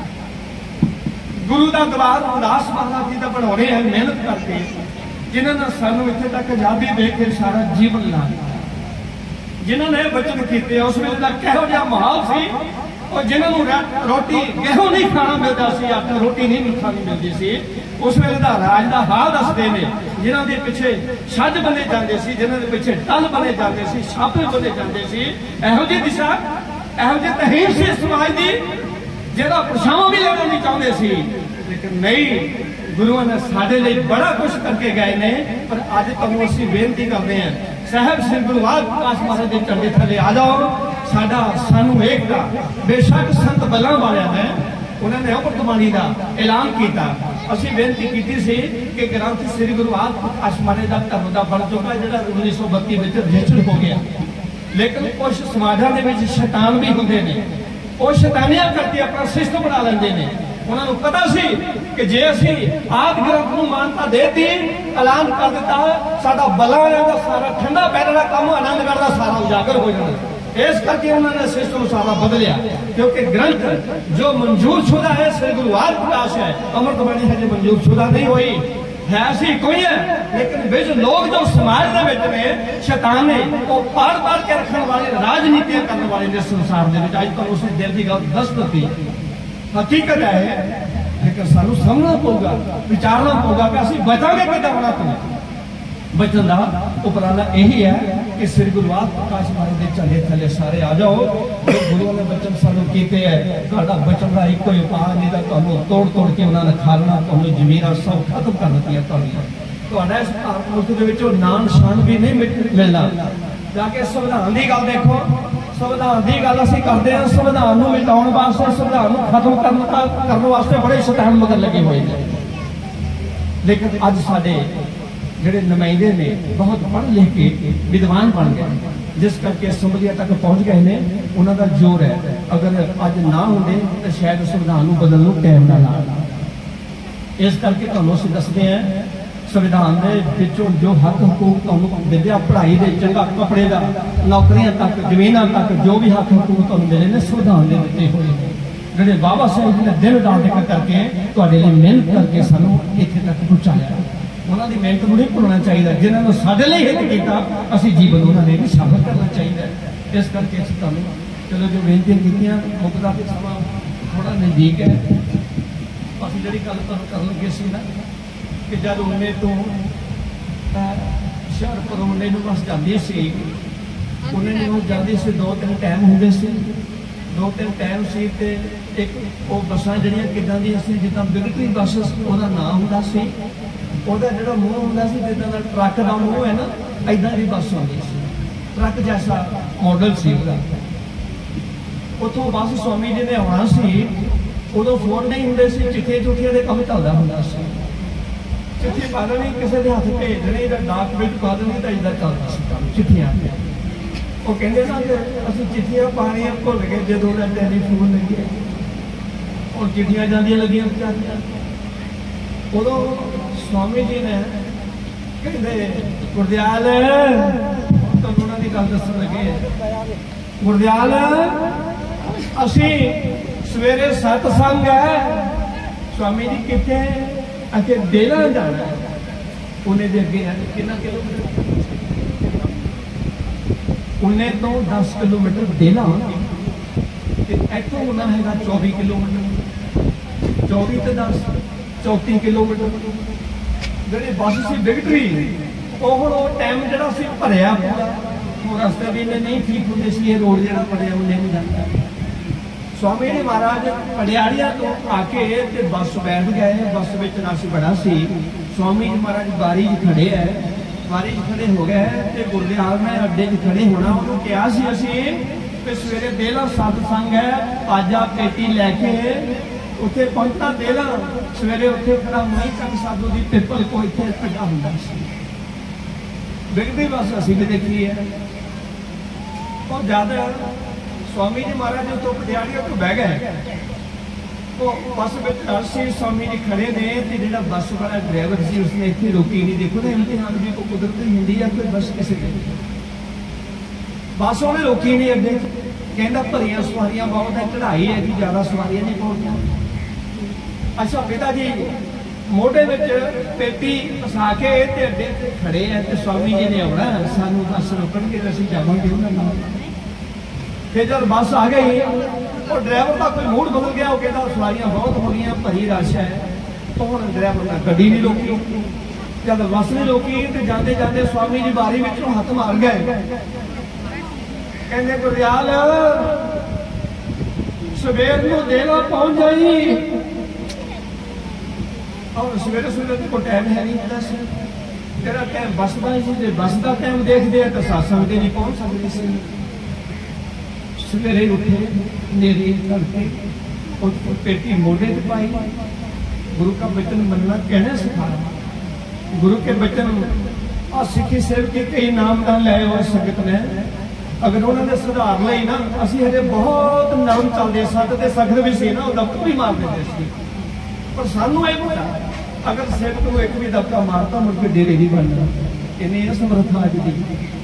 ਗੁਰੂ ਦਾ ਦਰਬਾਰ ਉਦਾਸ ਮਹਾਰਾਜ ਜੀ ਦਾ ਬਣਾਉਣੇ ਹੈ ਮਿਹਨਤ ਕਰਕੇ, ਜਿਨ੍ਹਾਂ ਨੇ ਸਾਨੂੰ ਇੱਥੇ ਤੱਕ ਆਜ਼ਾਦੀ ਦੇ ਕੇ ਸਾਰਾ ਜੀਵਨ ਲਾ ਦਿੱਤਾ, ਜਿਨ੍ਹਾਂ ਨੇ ਬਚਨ ਕੀਤੇ। ਉਸ ਵੇਲੇ ਦਾ ਕਿਹੋ ਜਿਹਾ ਮਾਹੌਲ ਸੀ, ਉਹ ਜਿਨ੍ਹਾਂ ਨੂੰ ਰੋਟੀ ਕਿਹੋ ਨਹੀਂ ਖਾਣਾ ਮਿਲਦਾ ਸੀ, ਆਟਾ ਰੋਟੀ ਨਹੀਂ ਖਾਣੀ ਮਿਲਦੀ ਸੀ। ਉਸ ਵੇਲੇ ਦਾ ਰਾਜ ਦਾ ਹਾਲ ਦੱਸਦੇ ਨੇ, ਜਿਨ੍ਹਾਂ ਦੇ ਪਿੱਛੇ ਛੱਜ ਬਣੇ ਜਾਂਦੇ ਸੀ, ਜਿਨ੍ਹਾਂ ਦੇ ਪਿੱਛੇ ਟੱਲ ਬਣੇ ਜਾਂਦੇ ਸੀ, ਛਾਪੇ ਬਣੇ ਜਾਂਦੇ ਸੀ। ਇਹੋ ਜਿਹੀ ਦਿਸ਼ਾ, ਇਹੋ ਜਿਹੀ ਤਹੀਰ ਸੀ ਸਮਾਜ ਦੀ, ਜਿਹਦਾ ਪਰਛਾਵਾਂ ਵੀ ਲੈਣਾ ਨਹੀਂ ਚਾਹੁੰਦੇ ਸੀ। ਲੇਕਿਨ ਨਹੀਂ, ਗੁਰੂਆਂ ਨੇ ਸਾਡੇ ਲਈ ਬੜਾ ਕੁਝ ਕਰਕੇ ਗਏ ਨੇ। ਪਰ ਅੱਜ ਤੁਹਾਨੂੰ ਅਸੀਂ ਬੇਨਤੀ ਕਰਦੇ ਹਾਂ, ਸਾਹਿਬ ਸ੍ਰੀ ਗੁਰੂ ਪ੍ਰਕਾਸ਼ ਮਹਾਰਾਜ ਦੇ ਝੰਡੇ ਥੱਲੇ ਆ ਜਾਓ। ਸਾਡਾ ਸਾਨੂੰ ਏਕਤਾ, ਬੇਸ਼ੱਕ ਸੰਤ ਬਲਾਂ ਵਾਲਿਆਂ ਨੇ ਉਹਨਾਂ ਨੇ ਅੰਮ੍ਰਿਤਬਾਣੀ ਦਾ ਐਲਾਨ ਕੀਤਾ। ਅਸੀਂ ਬੇਨਤੀ ਕੀਤੀ ਸੀ ਕਿ ਗ੍ਰੰਥ ਸ੍ਰੀ ਗੁਰੂ ਪ੍ਰਕਾਸ਼ ਮਹਾਰਾਜ ਦਾ ਧਰਮ ਦਾ ਬਣ ਚੁੱਕਾ, ਜਿਹੜਾ ਉੱਨੀ ਸੌ ਬੱਤੀ ਵਿੱਚ ਰਜਿਸਟਰ ਹੋ ਗਿਆ। ਲੇਕਿਨ ਕੁਝ ਸਮਾਜਾਂ ਦੇ ਵਿੱਚ ਸ਼ੈਤਾਨ ਵੀ ਹੁੰਦੇ ਨੇ, ਉਹ ਸ਼ੈਤਾਨੀਆਂ ਕਰਕੇ ਆਪਣਾ ਸਿਸਟਮ ਬਣਾ ਲੈਂਦੇ ਨੇ। ਉਹਨਾਂ ਨੂੰ ਪਤਾ ਸੀ ਕਿ ਜੇ ਅਸੀਂ ਆਦਿ ਗ੍ਰੰਥ ਨੂੰ ਮਾਨਤਾ ਦੇਤੀ, ਐਲਾਨ ਕਰ ਦਿੱਤਾ, ਸਾਡਾ ਬਲਾਂ ਦਾ ਸਾਰਾ ਠੰਡਾ ਪੈਣ ਵਾਲਾ ਕੰਮ ਆਨੰਦਗੜ੍ਹ ਦਾ ਸਾਰਾ ਉਜਾਗਰ ਹੋ ਜਾਣਾ। ਇਸ ਕਰਕੇ ਉਹਨਾਂ ਨੇ ਸਿਸਟਮ ਸਾਰਾ ਬਦਲਿਆ, ਕਿਉਂਕਿ ਗ੍ਰੰਥ ਜੋ ਮਨਜ਼ੂਰਸ਼ੁਦਾ ਹੈ ਸ੍ਰੀ ਗੁਰੂ ਪ੍ਰਕਾਸ਼ ਹੈ, ਅੰਮ੍ਰਿਤਬਾਣੀ ਹਜੇ ਮਨਜ਼ੂਰਸ਼ੁਦਾ ਨਹੀਂ ਹੋਈ ਹੈ। ਅਸੀਂ ਕੋਈ ਹੈ, ਲੇਕਿਨ ਵਿੱਚ ਲੋਕ ਜੋ ਸਮਾਜ ਦੇ ਵਿੱਚ ਨੇ, ਸ਼ੈਤਾਨ ਨੇ ਉਹ ਪਾੜ ਪਾੜ ਕੇ ਰੱਖਣ ਵਾਲੇ, ਰਾਜਨੀਤੀਆਂ ਕਰਨ ਵਾਲੇ ਨੇ ਸੰਸਾਰ ਦੇ ਵਿੱਚ। ਅੱਜ ਤੁਹਾਨੂੰ ਉਸ ਦਿਲ ਦੀ ਗੱਲ ਦੱਸ ਦਿੱਤੀ, ਹਕੀਕਤ ਹੈ। ਲੇਕਿਨ ਸਾਨੂੰ ਸਮਝਣਾ ਪਊਗਾ, ਵਿਚਾਰਨਾ ਪਊਗਾ ਕਿ ਅਸੀਂ ਬਚਾਂਗੇ ਕਿੱਦਾਂ ਉਹਨਾਂ ਤੋਂ। ਬਚਣ ਦਾ ਉਪਰਾਲਾ ਇਹੀ ਹੈ ਕਿ ਸ੍ਰੀ ਗੁਰੂ ਪ੍ਰਕਾਸ਼ ਮਹਾਰਾਜ ਦੇ ਝੰਡੇ ਥੱਲੇ ਸਾਰੇ ਆ ਜਾਓ। ਜੋ ਗੁਰੂਆਂ ਨੇ ਬਚਨ ਸਾਨੂੰ ਕੀਤੇ ਹੈ, ਤੁਹਾਡਾ ਬਚਨ ਦਾ ਇੱਕੋ ਹੀ ਉਪਾਅ, ਨਹੀਂ ਤਾਂ ਤੁਹਾਨੂੰ ਤੋੜ ਤੋੜ ਕੇ ਉਹਨਾਂ ਨੇ ਖਾਲਣਾ, ਤੁਹਾਨੂੰ ਜ਼ਮੀਰਾਂ ਸਭ ਖਤਮ ਕਰ ਦਿੱਤੀਆਂ ਤੁਹਾਡੀਆਂ। ਤੁਹਾਡਾ ਇਸ ਭਾਰਤ ਮੁਲਕ ਦੇ ਵਿੱਚੋਂ ਨਾਂ ਨਿਸ਼ਾਨ ਵੀ ਨਹੀਂ ਮਿਲਣਾ। ਜਾ ਕੇ ਸੰਵਿਧਾਨ ਦੀ ਗੱਲ ਦੇਖੋ, ਸੰਵਿਧਾਨ ਦੀ ਗੱਲ ਅਸੀਂ ਕਰਦੇ ਹਾਂ, ਸੰਵਿਧਾਨ ਨੂੰ ਮਿਟਾਉਣ ਵਾਸਤੇ, ਸੰਵਿਧਾਨ ਨੂੰ ਖਤਮ ਕਰਨ ਕਰਨ ਵਾਸਤੇ ਬੜੇ ਸ਼ੈਤਾਨ ਮਗਰ ਲੱਗੇ ਹੋਏ ਨੇ। ਲੇਕਿਨ ਅੱਜ ਸਾਡੇ ਜਿਹੜੇ ਨੁਮਾਇੰਦੇ ਨੇ ਬਹੁਤ ਪੜ੍ਹ ਲਿਖ ਕੇ ਵਿਦਵਾਨ ਬਣ ਗਏ, ਜਿਸ ਕਰਕੇ ਅਸੈਂਬਲੀਆਂ ਤੱਕ ਪਹੁੰਚ ਗਏ ਨੇ। ਉਹਨਾਂ ਦਾ ਜ਼ੋਰ ਹੈ, ਅਗਰ ਅੱਜ ਨਾ ਹੁੰਦੇ ਤਾਂ ਸ਼ਾਇਦ ਸੰਵਿਧਾਨ ਨੂੰ ਬਦਲਣ ਨੂੰ ਟਾਈਮ ਨਾ ਲੱਗਦਾ। ਇਸ ਕਰਕੇ ਤੁਹਾਨੂੰ ਅਸੀਂ ਦੱਸਦੇ ਹਾਂ, ਸੰਵਿਧਾਨ ਦੇ ਵਿੱਚੋਂ ਜੋ ਹੱਕ ਹਕੂਕ ਤੁਹਾਨੂੰ ਵਿੱਦਿਆ, ਪੜ੍ਹਾਈ ਦੇ, ਚੰਗਾ ਕੱਪੜੇ ਦਾ, ਨੌਕਰੀਆਂ ਤੱਕ, ਜ਼ਮੀਨਾਂ ਤੱਕ ਜੋ ਵੀ ਹੱਕ ਹਕੂਕ ਤੁਹਾਨੂੰ ਮਿਲੇ ਨੇ, ਸੰਵਿਧਾਨ ਦੇ ਦਿੱਤੇ ਹੋਏ ਨੇ। ਜਿਹੜੇ ਬਾਬਾ ਸਾਹਿਬ ਜੀ ਨੇ ਦਿਨ ਰਾਤ ਇੱਕ ਕਰਕੇ ਤੁਹਾਡੇ ਲਈ ਮਿਹਨਤ ਕਰਕੇ ਸਾਨੂੰ ਇੱਥੇ ਤੱਕ ਪਹੁੰਚਾਇਆ। ਉਹਨਾਂ ਦੀ ਮਿਹਨਤ ਨੂੰ ਨਹੀਂ ਭੁੱਲਣਾ ਚਾਹੀਦਾ। ਜਿਨ੍ਹਾਂ ਨੂੰ ਸਾਡੇ ਲਈ ਹਿੱਤ ਕੀਤਾ, ਅਸੀਂ ਜੀਵਨ ਉਹਨਾਂ ਨੇ ਵੀ ਸ਼ਾਮਲ ਕਰਨਾ ਚਾਹੀਦਾ। ਇਸ ਕਰਕੇ ਅਸੀਂ ਤੁਹਾਨੂੰ ਚਲੋ ਜੋ ਬੇਨਤੀਆਂ ਕੀਤੀਆਂ, ਮੁੱਕਦਾ ਤੇ ਸਮਾਂ ਥੋੜਾ ਨਜ਼ਦੀਕ ਹੈ। ਅਸੀਂ ਜਿਹੜੀ ਗੱਲ ਤੁਹਾਨੂੰ ਕਰਨ ਲੱਗੇ ਸੀ ਨਾ, ਕਿ ਜਦ ਉਹਨੇ ਤੋਂ ਹੁਸ਼ਿਆਰਪੁਰ ਉਹਨੇ ਨੂੰ ਬਸ ਜਾਂਦੀ ਸੀ, ਉਹਨੇ ਨੂੰ ਜਾਂਦੀ ਸੀ, ਦੋ ਤਿੰਨ ਟਾਈਮ ਹੁੰਦੇ ਸੀ, ਦੋ ਤਿੰਨ ਟਾਈਮ ਸੀ। ਤੇ ਇੱਕ ਉਹ ਬੱਸਾਂ ਜਿਹੜੀਆਂ ਕਿੱਦਾਂ ਦੀਆਂ ਸੀ, ਜਿੱਦਾਂ ਬਿਲਕੁਲ ਬੱਸ ਉਹਦਾ ਨਾਂ ਹੁੰਦਾ ਸੀ, ਉਹਦਾ ਜਿਹੜਾ ਮੂੰਹ ਹੁੰਦਾ ਸੀ ਜਿੱਦਾਂ ਦਾ ਟਰੱਕ ਦਾ ਮੂੰਹ ਹੈ ਨਾ, ਏਦਾਂ ਦੀ ਬੱਸ ਹੁੰਦੀ ਸੀ, ਟਰੱਕ ਜੈਸਾ ਮਾਡਲ ਸੀ ਉਹਦਾ। ਉੱਥੋਂ ਬੱਸ ਸਵਾਮੀ ਜੀ ਨੇ ਆਉਣਾ ਸੀ, ਉਦੋਂ ਫੋਨ ਨਹੀਂ ਹੁੰਦੇ ਸੀ, ਚਿੱਠੀਆਂ ਚੁੱਠੀਆਂ ਦੇ ਕੰਮ ਚੱਲਦਾ ਹੁੰਦਾ ਸੀ। ਚਿੱਠੀ ਪਾ ਦੇਣੀ, ਕਿਸੇ ਦੇ ਹੱਥ ਭੇਜ ਦੇਣੀ, ਜਾਂ ਡਾਕ ਵਿੱਚ ਪਾ ਦੇਣੀ, ਤਾਂ ਏਦਾਂ ਚੱਲਦਾ ਸੀ ਕੰਮ, ਚਿੱਠੀਆਂ। ਉਹ ਕਹਿੰਦੇ ਨਾ ਕਿ ਅਸੀਂ ਚਿੱਠੀਆਂ ਪਾਣੀਆਂ ਭੁੱਲ ਗਏ ਜਦੋਂ ਦਾ ਟੈਲੀਫੋਨ ਲੱਗਿਆ। ਉਹ ਚਿੱਠੀਆਂ ਜਾਂਦੀਆਂ ਲੱਗੀਆਂ ਵਿਚਾਰੀਆਂ। ਉਦੋਂ ਸਵਾਮੀ ਜੀ ਨੇ ਕਹਿੰਦੇ, ਗੁਰਦਿਆਲ, ਤੁਹਾਨੂੰ ਉਹਨਾਂ ਦੀ ਗੱਲ ਦੱਸਣ ਲੱਗੇ, ਗੁਰਦਿਆਲ ਅਸੀਂ ਸਵੇਰੇ ਸਤਸੰਗ ਹੈ। ਸਵਾਮੀ ਜੀ ਕਿੱਥੇ? ਅੱਗੇ ਡੇਰਾ ਜਾਣਾ। ਉਹਨੇ ਦੇ ਅੱਗੇ ਹੈ ਕਿੰਨਾ ਕਿਲੋਮੀਟਰ? ਉਹਨੇ ਤੋਂ ਦਸ ਕਿਲੋਮੀਟਰ ਡੇਲਾ, ਤੇ ਇੱਥੋਂ ਉਹਨਾਂ ਹੈਗਾ ਚੌਵੀ ਕਿਲੋਮੀਟਰ। ਚੌਵੀ ਤੇ ਦਸ ਚੌਤੀ ਕਿਲੋਮੀਟਰ। ਜਿਹੜੀ ਬੱਸ ਸੀ ਵਿਕਟਰੀ, ਉਹ ਹੁਣ ਉਹ ਟਾਈਮ ਜਿਹੜਾ ਸੀ ਭਰਿਆ ਪੂਰਾ, ਉਹ ਰਸਤੇ ਵੀ ਨਹੀਂ ਠੀਕ ਹੁੰਦੇ ਸੀ। ਇਹ ਰੋਡ ਜਿਹੜਾ ਭਰਿਆ ਉਹਨੇ ਨਹੀਂ ਜਾਂਦਾ। ਸਵਾਮੀ ਜੀ ਮਹਾਰਾਜ ਪੜਿਆੜੀਆਂ ਤੋਂ ਆ ਕੇ ਤੇ ਬੱਸ ਬੈਠ ਗਏ। ਬੱਸ ਵਿੱਚ ਰਸ਼ ਬੜਾ ਸੀ। ਸਵਾਮੀ ਜੀ ਮਹਾਰਾਜ ਬਾਰੀ 'ਚ ਖੜੇ ਹੈ, ਬਾਰੀ 'ਚ ਖੜੇ ਹੋ ਗਏ ਤੇ ਗੁਰਦਿਆਲ ਨੇ ਅੱਡੇ 'ਚ ਖੜੇ ਹੋਣਾ। ਉਹਨੂੰ ਕਿਹਾ ਸੀ ਅਸੀਂ ਕਿ ਸਵੇਰੇ ਡੇਲਾ ਸਤਸੰਗ ਹੈ, ਅੱਜ ਆ ਪੇਟੀ ਲੈ ਕੇ ਉੱਥੇ ਪਹੁੰਚਣਾ ਦੇਲਾ ਸਵੇਰੇ ਉੱਥੇ ਖੜਾ ਮਾਈ ਚੰਦ ਸਾਧੂ ਦੀ ਪਿੱਪਲ ਕੋ ਇੱਥੇ ਖੜਾ ਹੁੰਦਾ ਸੀ। ਬਿਗਦੀ ਬਸ ਅਸੀਂ ਵੀ ਦੇਖੀ ਹੈ। ਉਹ ਜ਼ਿਆਦਾ स्वामी जी महाराज जो तो पटियाली तो बह गए, तो बस में राशि स्वामी जी खड़े ने, जो बस वाला ड्राइवर से उसने इतनी रोकी नहीं। देखो ना इम्तिहान भी को कुदरत हिंदी या कोई बस किसी ने बस उन्हें रोकी नहीं। अगे कहता भरिया सवारियां बहुत है, चढ़ाई है कि ज्यादा सवारियां नहीं पहुंच। अच्छा पिता जी मोढे में पेटी फसा के अड्डे खड़े हैं, तो स्वामी जी ने आना सानू बस रोकण के असं जावांगे उन्होंने। फिर जब बस आ गई और ड्राइवर का कोई मूड बदल गया, वो कहता सवारियां बहुत हो गई, भरी रश है, तो हम ड्राइवर ने गड्डी नहीं रोकी। जब बस नहीं रोकी तो जाते जाते स्वामी जी बारी में हाथ मार गए, कहते गुरदयाल सवेर को देला पहुंच जाई। और सवेरे सवेरे को टाइम है नहीं, दस तेरा टाइम बस का ही, बस का टाइम देखते तो सत्संग से नहीं पहुंच सकते सी। सवेरे उठे नेरी करके और पेटी मोढ़े पे पाई, गुरु का वचन मनना कहना सिखाया। गुरु के वचन और सिखी सेव के कई नाम ना लाए और संगत ने अगर उन्होंने सुधार ली ना, असं हजे बहुत नरम चलते सत तो सख्त भी सी ना, दबका भी मार देते। पर सानू ये पता अगर सिर को एक भी दबका मारता मुड़ के डेरे नहीं बनना। इन्हें असमर्था अज दी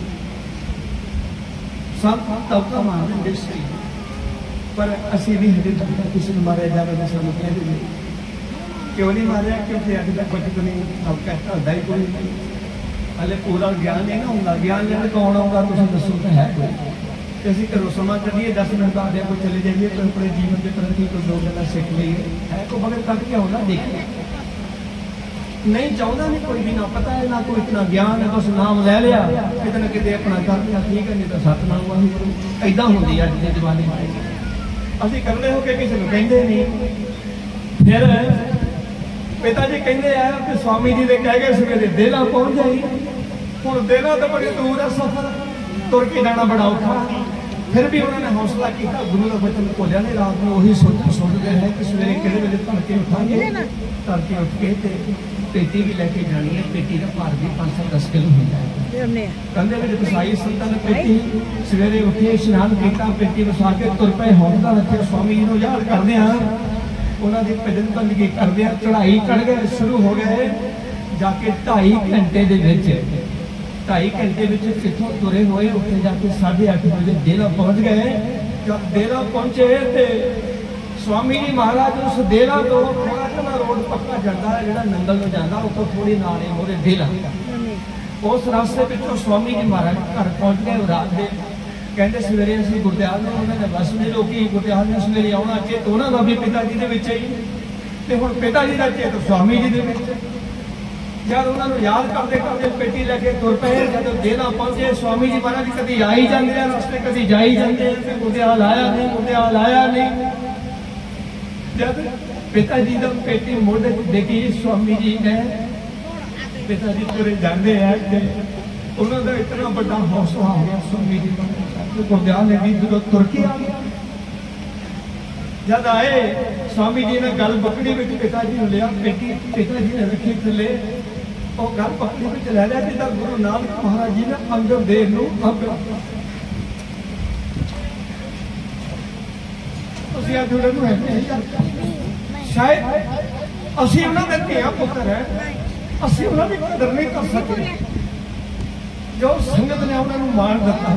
सब दबका मार देंगे सी, पर असी भी हजे तक किसी ने मारे जाए तो सानू कह देंगे क्यों नहीं मारे, क्योंकि अज तक बचत नहीं दबका होता ही कोई नहीं। हले पूरा ज्ञान नहीं ना होंगे, ज्ञान लेने कौन आऊगा तुम दसो तो है कोई। असं घरों समा करिए दस मिनट बाद कोई चले जाइए, कोई अपने जीवन के प्रति कोई दो गल्लां सीख लीए है, को मगर कट के आना देखिए नहीं चाहता नहीं कोई भी ना पता है ना कोई इतना ज्ञान है, बस नाम ले लिया कितने ना कितने अपना कर लिया, ठीक है नहीं तो सतनाम वाहिगुरू इदा होंगी अज के जमाने में। असं करने हो के किसी को कहते नहीं। फिर पिता जी कहते हैं कि स्वामी जी ने कह गए सवेरे देला पहुंच जाई। हुण देला तो बड़ी दूर है, सफर तुर के जाना बड़ा औखा। फिर भी उन्होंने हौसला किया, गुरु का वचन भोलिया नहीं, रात में वही सोच सोचते हैं कि सवेरे कितने बजे तड़के उठांगे, तड़के उठ के पेटी भी लेके जानी है। पेटी का भार भी पांच सौ दस किलो होता है। कहते बसाई संतां ने पेटी सवेरे उठे इशनान किया, पेटी वसा के तुर पे हौसला रखे, स्वामी जी को याद करते हैं, उन्होंने भजन बंदगी करते हैं। चढ़ाई चढ़ गए, शुरू हो गए, जाके ढाई घंटे के ढाई घंटे कितों तुरे हुए उत्थे जाके साढ़े अठ बजे डेरा पहुंच गए। जब डेरा पहुंचे तो स्वामी जी महाराज उस डेरा तो थोड़ा जहा रोड पक्का जाता है, जो नंगल में जाता उसको थोड़ी नाले मोरे डेरा, उस रास्ते पिछों स्वामी जी महाराज घर पहुंच गए। रात के कहते सवेरे असं गुरदयाल ने उन्होंने बस नहीं रोकी, गुरदयाल ने सवेरे आना चेत उन्होंने भी पिता जी के ही, तो हम पिता जी का चेत स्वामी जी के। जब उन्होंने याद करते करते पेटी लेके तुर पे, जब डेरा पहुंचे स्वामी जी महाराज कभी आई जाते हैं रास्ते, कभी जाई जाते हैं, गुरदयाल आया नहीं, गुरदयाल आया नहीं। जब पिता जी जब पेटी मोढ़े देखी स्वामी जी ने, पिता जी तुरे जाते हैं, उन्होंने इतना बड़ा हौसला हो गया स्वामी जी को, गुरदयाल ने भी जो तुर के आ गया। जब आए स्वामी जी ने गल पकड़ी में पिता जी ने लिया, पेटी पिता जी ने रखी थले, और गल पकड़ी में लै लिया जिदा गुरु नानक महाराज जी ने अंदर देर नूं अग शायद असी उन्होंने धिया पुत्र है, असी उन्होंने कदर नहीं कर सके जो संगत ने उन्होंने मान दिता।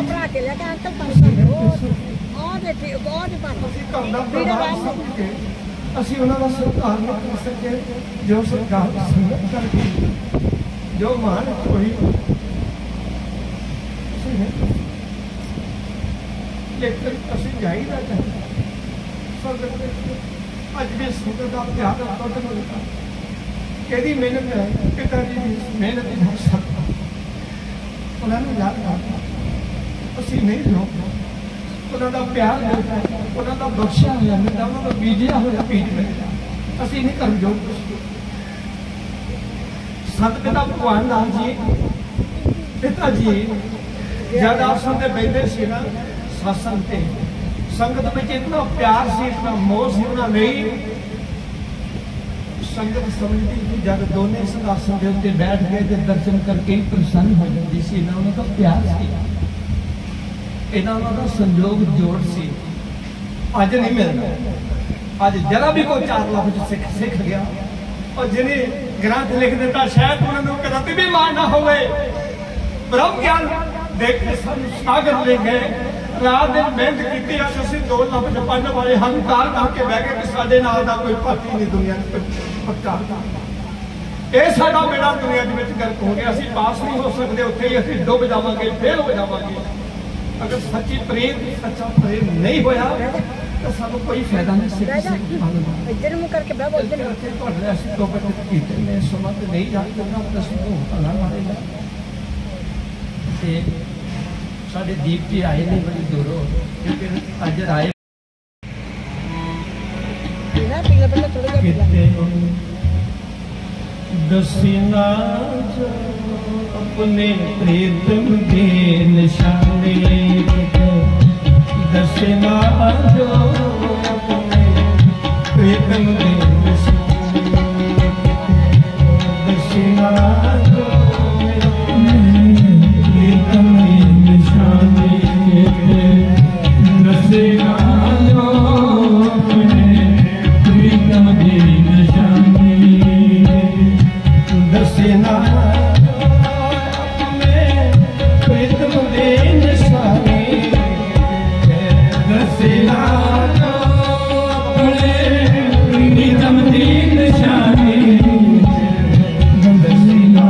असी उन्होंने सरकार नहीं कर सके जो सरकार संगत करके जो मान कोई, लेकिन असी जाइदा चाहिए अज भी संगत का प्यार कि मेहनत है, पिता जी की मेहनत बहुत सख्त उन्होंने याद करता, असी नहीं रोकना, उन्होंने प्यार मिलता है, उन्होंने बख्शिया हुआ मिलता, उन्होंने बीजिया हुआ बीज मिलता, असी नहीं कर जो संत पिता भगवान दास जी पिता जी जब आसन से बैठे सी ना सत्संग से, संगत में इतना प्यार से, इतना मोह से, उन्होंने नहीं संगत समझती कि जब दोनों सिंहासन के उत्ते बैठ गए तो दर्शन करके ही प्रसन्न हो जाती सी। इन्हां उन्हां दा प्यार सी, इन्हां उन्हां दा संयोग जोड़ सी। अज नहीं मिलता। अज जरा भी कोई चार लफ्ज सिख सिख गया और जिन्हें ग्रंथ लिख दिता शायद उन्होंने कदम भी मान ना होवे। ब्रह्म ज्ञान देख के सागर ले गए, रात दिन मेहनत की। अस असीं दो लफ्ज पढ़ने वाले हंकार करके बह गए कि साडे नाल दा कोई पार्टी नहीं दुनिया पक्का। ये साडा बेड़ा दुनिया दे विच गर्क हो गया। असीं पास नहीं हो सकते, उत्थे ही असीं डुब जावांगे, फेल हो जावांगे। अगर सच्ची प्रेम सच्चा प्रेम नहीं होया तो सानू कोई फायदा नहीं। सिख सिख इधर मुंह करके बैठो, इधर तुहाडे असीं तो बचत कीते ने समझ नहीं जाते ना दस को भला मारेगा। ते साडे दीप जी आए ने बड़ी दूरों, क्योंकि अज आए ना पीला पीला थोड़ा किते दसीना जो अपने प्रीतम के निशाने, किते दसीना जो अपने प्रीतम के निशाने, दसीना जो प्रीतम के निशाने, दसीना जो अपने प्रीतम के निशाने, दसीना अपने प्रीतम के निशाने, दसीना अपने प्रीतम के निशाने, दसीना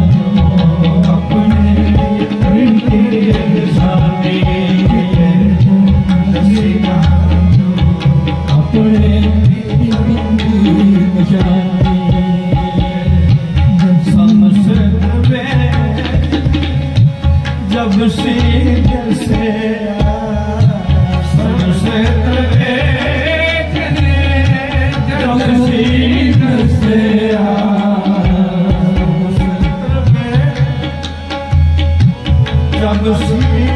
अपने प्रीतम के निशाने, दसीना अपने प्रीतम के निशाने। समस्त में जब से जैसे समस्त में जब से जैसे जब से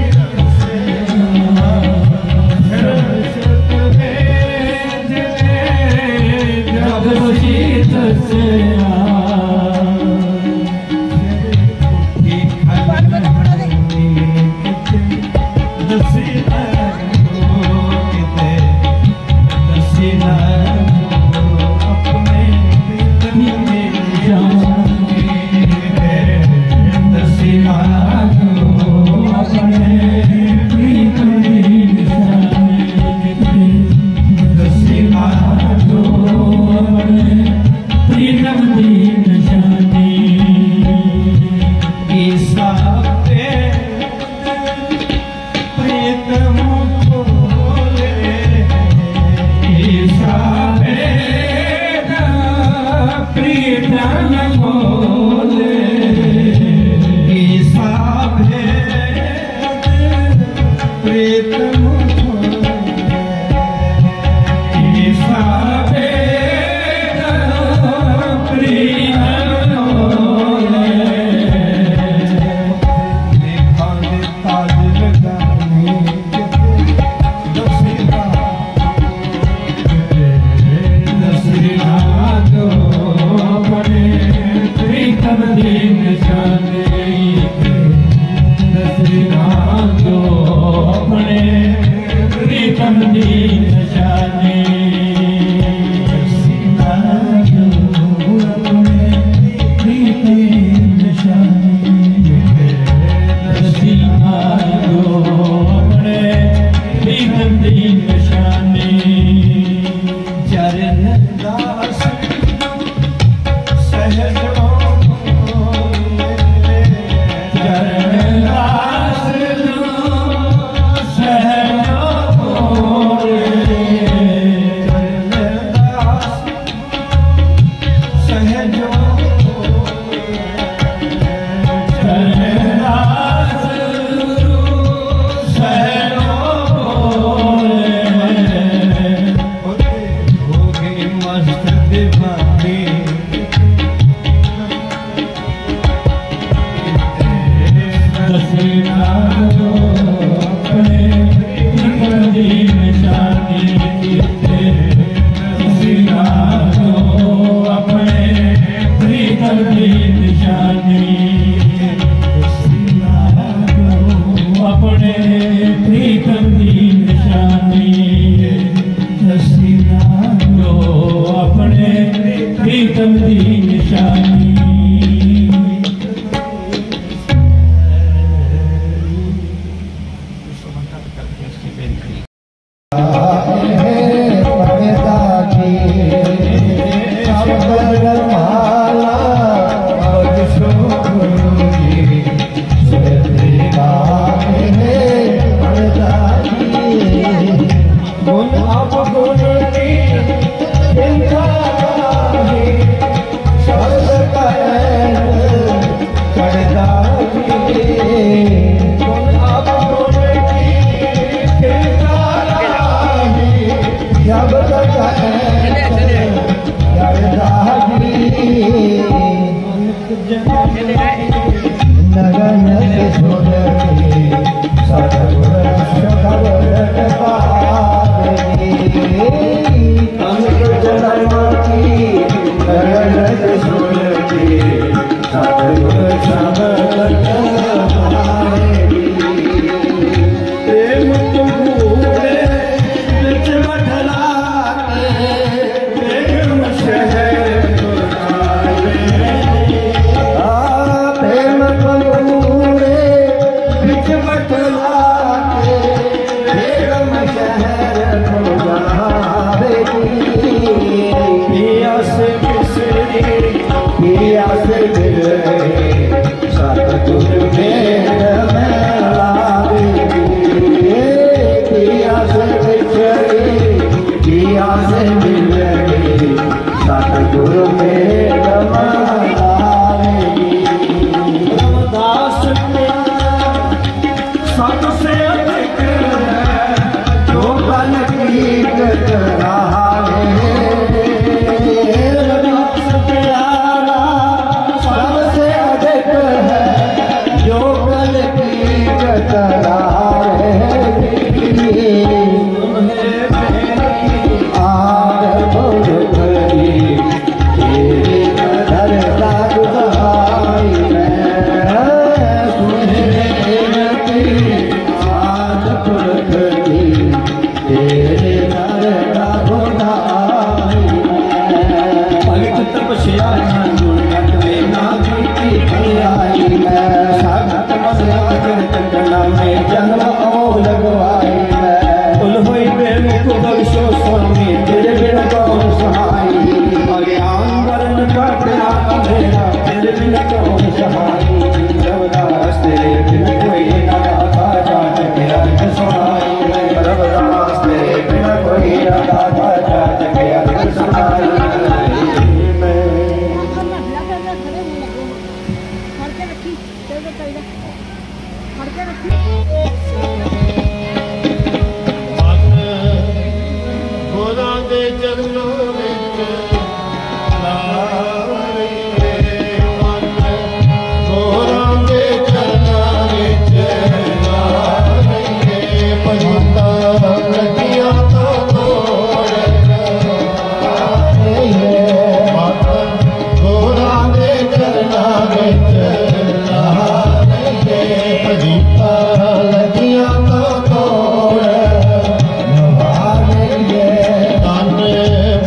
तन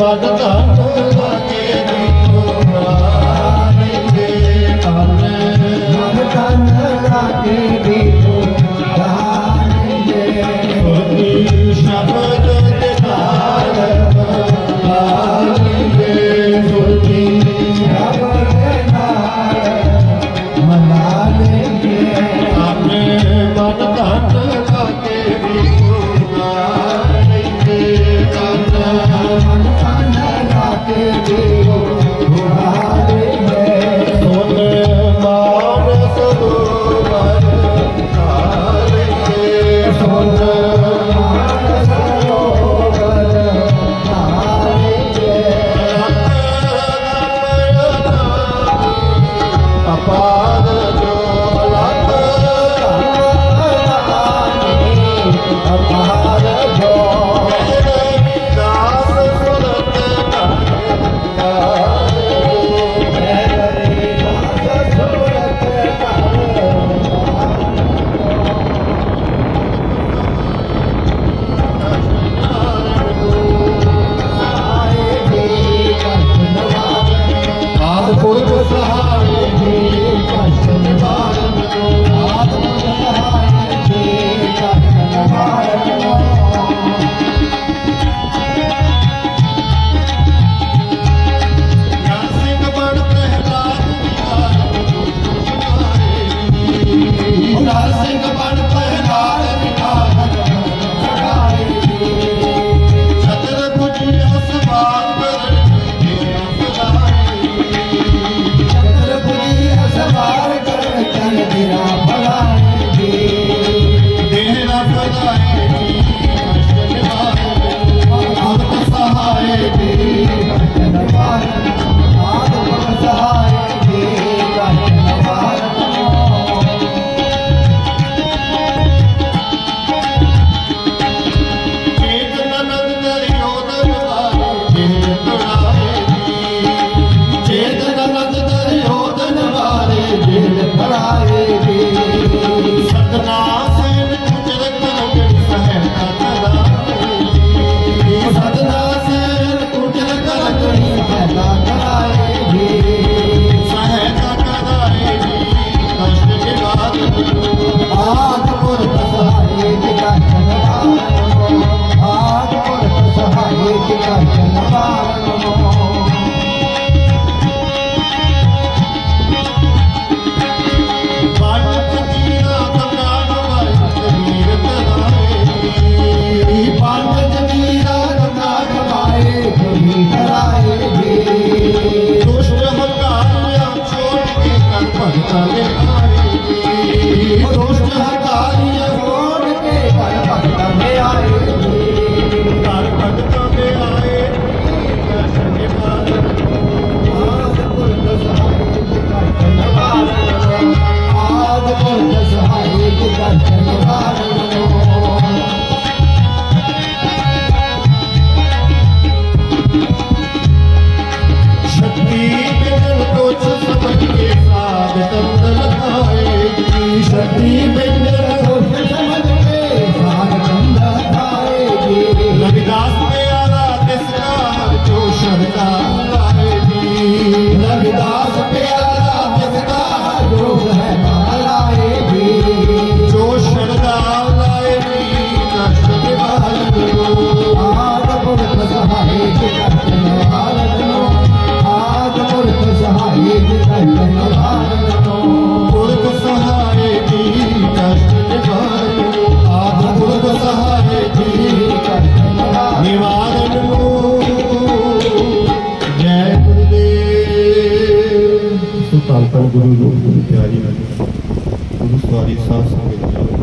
गुरु रूप गुरु प्यारी गुरु सवारी साथ संगत जाओ।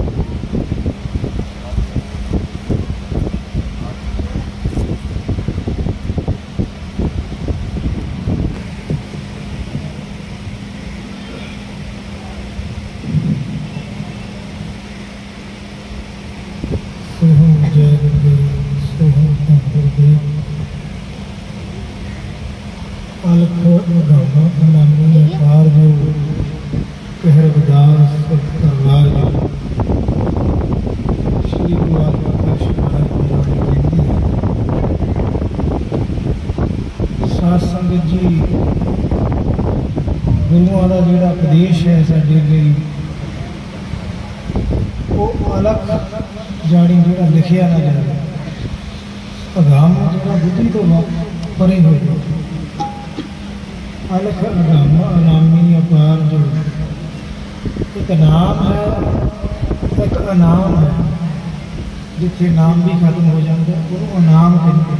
संगत जी गुरुआं दा जिहड़ा उपदेश है साडे लई वो अलग जानी जिहड़ा लिखिया ना जाए अगाम जिहड़ा बुद्धि तो परे हो अलग अगाम अनामी अपार जो एक नाम है एक अनाम है जिथे नाम भी खत्म हो जाता है वो अनाम कहते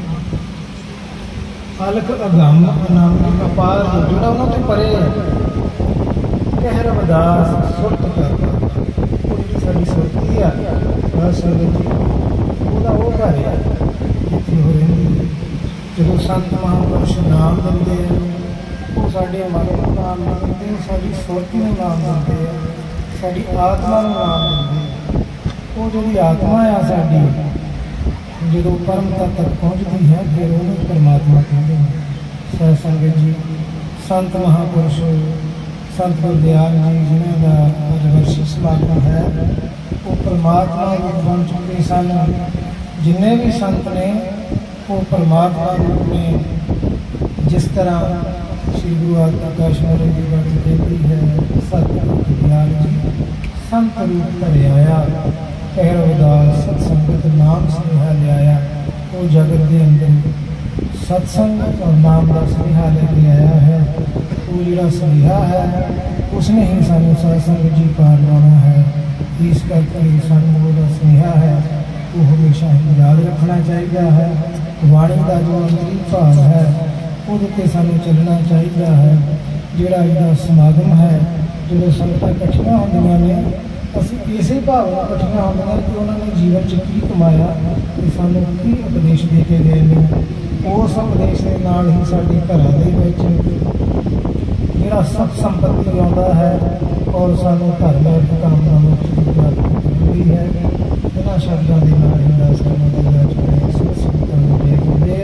अलग अगम अनामी अपार जोड़ा उन्होंने परे है कहर अवदास सुरत करता साड़ी सुरती है संगत जी वो घर है जिथे हो रही है जो संत महापुरुष नाम देंगे वो साढ़े मन को नाम देंगे साड़ी सुरती को नाम देंगे साड़ी आत्मा को नाम देंगे वो जी आत्मा आ साड़ी जो परम तक पहुँचती है फिर उन्हें परमात्मा कहते हैं। सह संगत जी संत महापुरुष संत गुरदयाल जी जिन्हों का अज वर्षी समागम है वो परमात्मा रूप बन चुके सन। जिन्हें भी संत ने वो परमात्मा रूप में जिस तरह श्री गुरु आकाश जी बात कहती है सतगुरु गुरदयाल जी संत रूप धरे आया कहर उदास सत्संगत नाम स्नेहा लिया वो जगत के अंदर सत्संग और नाम का स्नेहा लेके आया है। वो जो स्नेहा है उसने ही सानू सत्संग जी पार लाना है। इस करके सानू वो स्नेहा है वो हमेशा ही याद रखना चाहिए है। वाणी का जो अंतरी भाव है वो सानू चलना चाहिए है। जोड़ा इहदा समागम है जो संगतां इकट्ठियां होंदियां ने ਅਸੀਂ ਇਸੇ ਭਾਵਨਾ ਇਕੱਠੀਆਂ ਹੁੰਦੀਆਂ ਕਿ ਉਹਨਾਂ ਨੇ ਜੀਵਨ 'ਚ ਕੀ ਕਮਾਇਆ ਤੇ ਸਾਨੂੰ ਕੀ ਉਪਦੇਸ਼ ਦੇ ਕੇ ਗਏ ਨੇ। ਉਸ ਉਪਦੇਸ਼ ਦੇ ਨਾਲ ਹੀ ਸਾਡੇ ਘਰਾਂ ਦੇ ਵਿੱਚ ਜਿਹੜਾ ਸਤ ਸੰਪत्ति ਆਉਂਦਾ ਹੈ ਔਰ ਸਾਨੂੰ ਧਾਰਮਿਕ ਕਾਮਨਾਵਾਂ ਦੀ ਪ੍ਰਾਪਤੀ ਹੁੰਦੀ ਹੈ। ਇਹਨਾਂ ਸ਼ਬਦਾਂ ਦੇ ਨਾਲ ਹੀ ਦਾ ਸਾਨੂੰ ਜਿਹੜਾ ਜਿਹੜੇ ਸਿੱਖ ਸੰਗਤਾਂ ਨੂੰ ਦੇਖਦੇ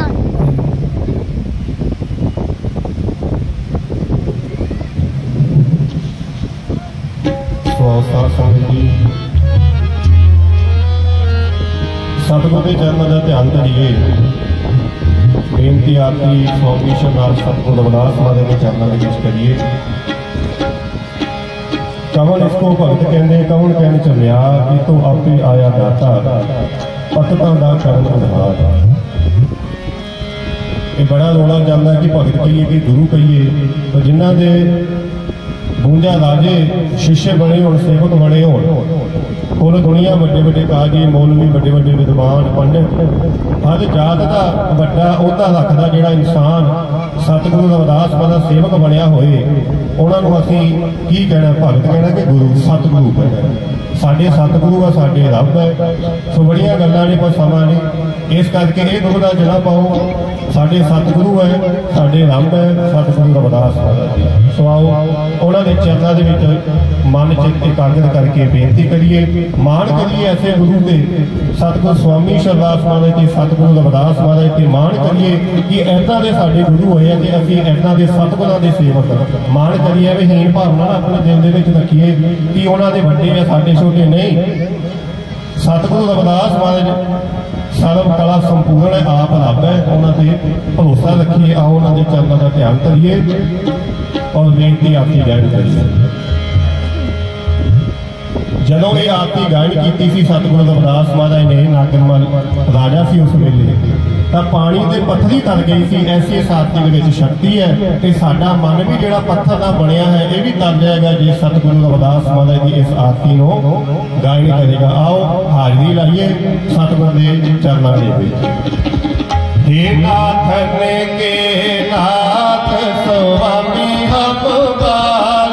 सतगुरु के चरणों का ध्यान करिए। बेनती आपकी स्वामी सरदार सतगुरु रविदास महाराज के चरणों के विच करिए। कवन इसको भगत कहते कवन कहन चलिया कि तो आपे आया दाता पततां दा करन उधार। ये बड़ा रोला जाता कि भगत कहिए कि गुरु कहिए तो जिन्हों के बूंजा राजे शिष्य बने हो सेवक बने हो कुल दुनिया बड़े बड़े काजी मौलवी बड़े बड़े विद्वान पंडित हर जात का बड़ा अहुदा रखता जोड़ा इंसान सतगुरु रविदास का सेवक बनया होए उन्होंने असी की कहना भगत कहना कि गुरु सतगुरु कहना साढ़े सतगुरु है साढ़े रब है। सो बड़िया गल्लां ने कोई समा नहीं इस करके ये दुखदा जना पाओ साढ़े सतगुरु है साढ़े रब है सतगुरु रविदास महाराज जी। सो आओ उन्होंने चरणों के विच मन चित एकाग्र करके बेनती करिए मान करिए ऐसे गुरु के सतगुरु स्वामी सरदार महाराज जी सतगुरु रविदास महाराज के मान करिए कि ऐसा के साढ़े गुरु होए कि असीं ऐसा के सतगुरां के सेवक मान करिए भी हीन भावना अपने दिल के विच रखिए कि उन्होंने वड्डे या साढ़े छोटे नहीं। सतगुरु रविदास महाराज सर्व कला संपूर्ण है आप रब है उन्होंने भरोसा रखिए। आओ उन्होंने चरणों का ध्यान करिए और बेनती आपकी गायन करिए। जदों ये आरती गायन की सतगुरु रविदास महाराज ने नागरमल राजा से उस वेले तो पानी के पत्थर ही तर गई थी। ऐसी इस आरती के शक्ति है तो साडा मन भी जो पत्थर का बनया है ये भी तर जाएगा जे सतगुरु रविदास महाराज की इस आरती को गायन करेगा। आओ हाजरी लाइए सतगुरु के चरणों के। हे नाथ ने के नाथ स्वामी हम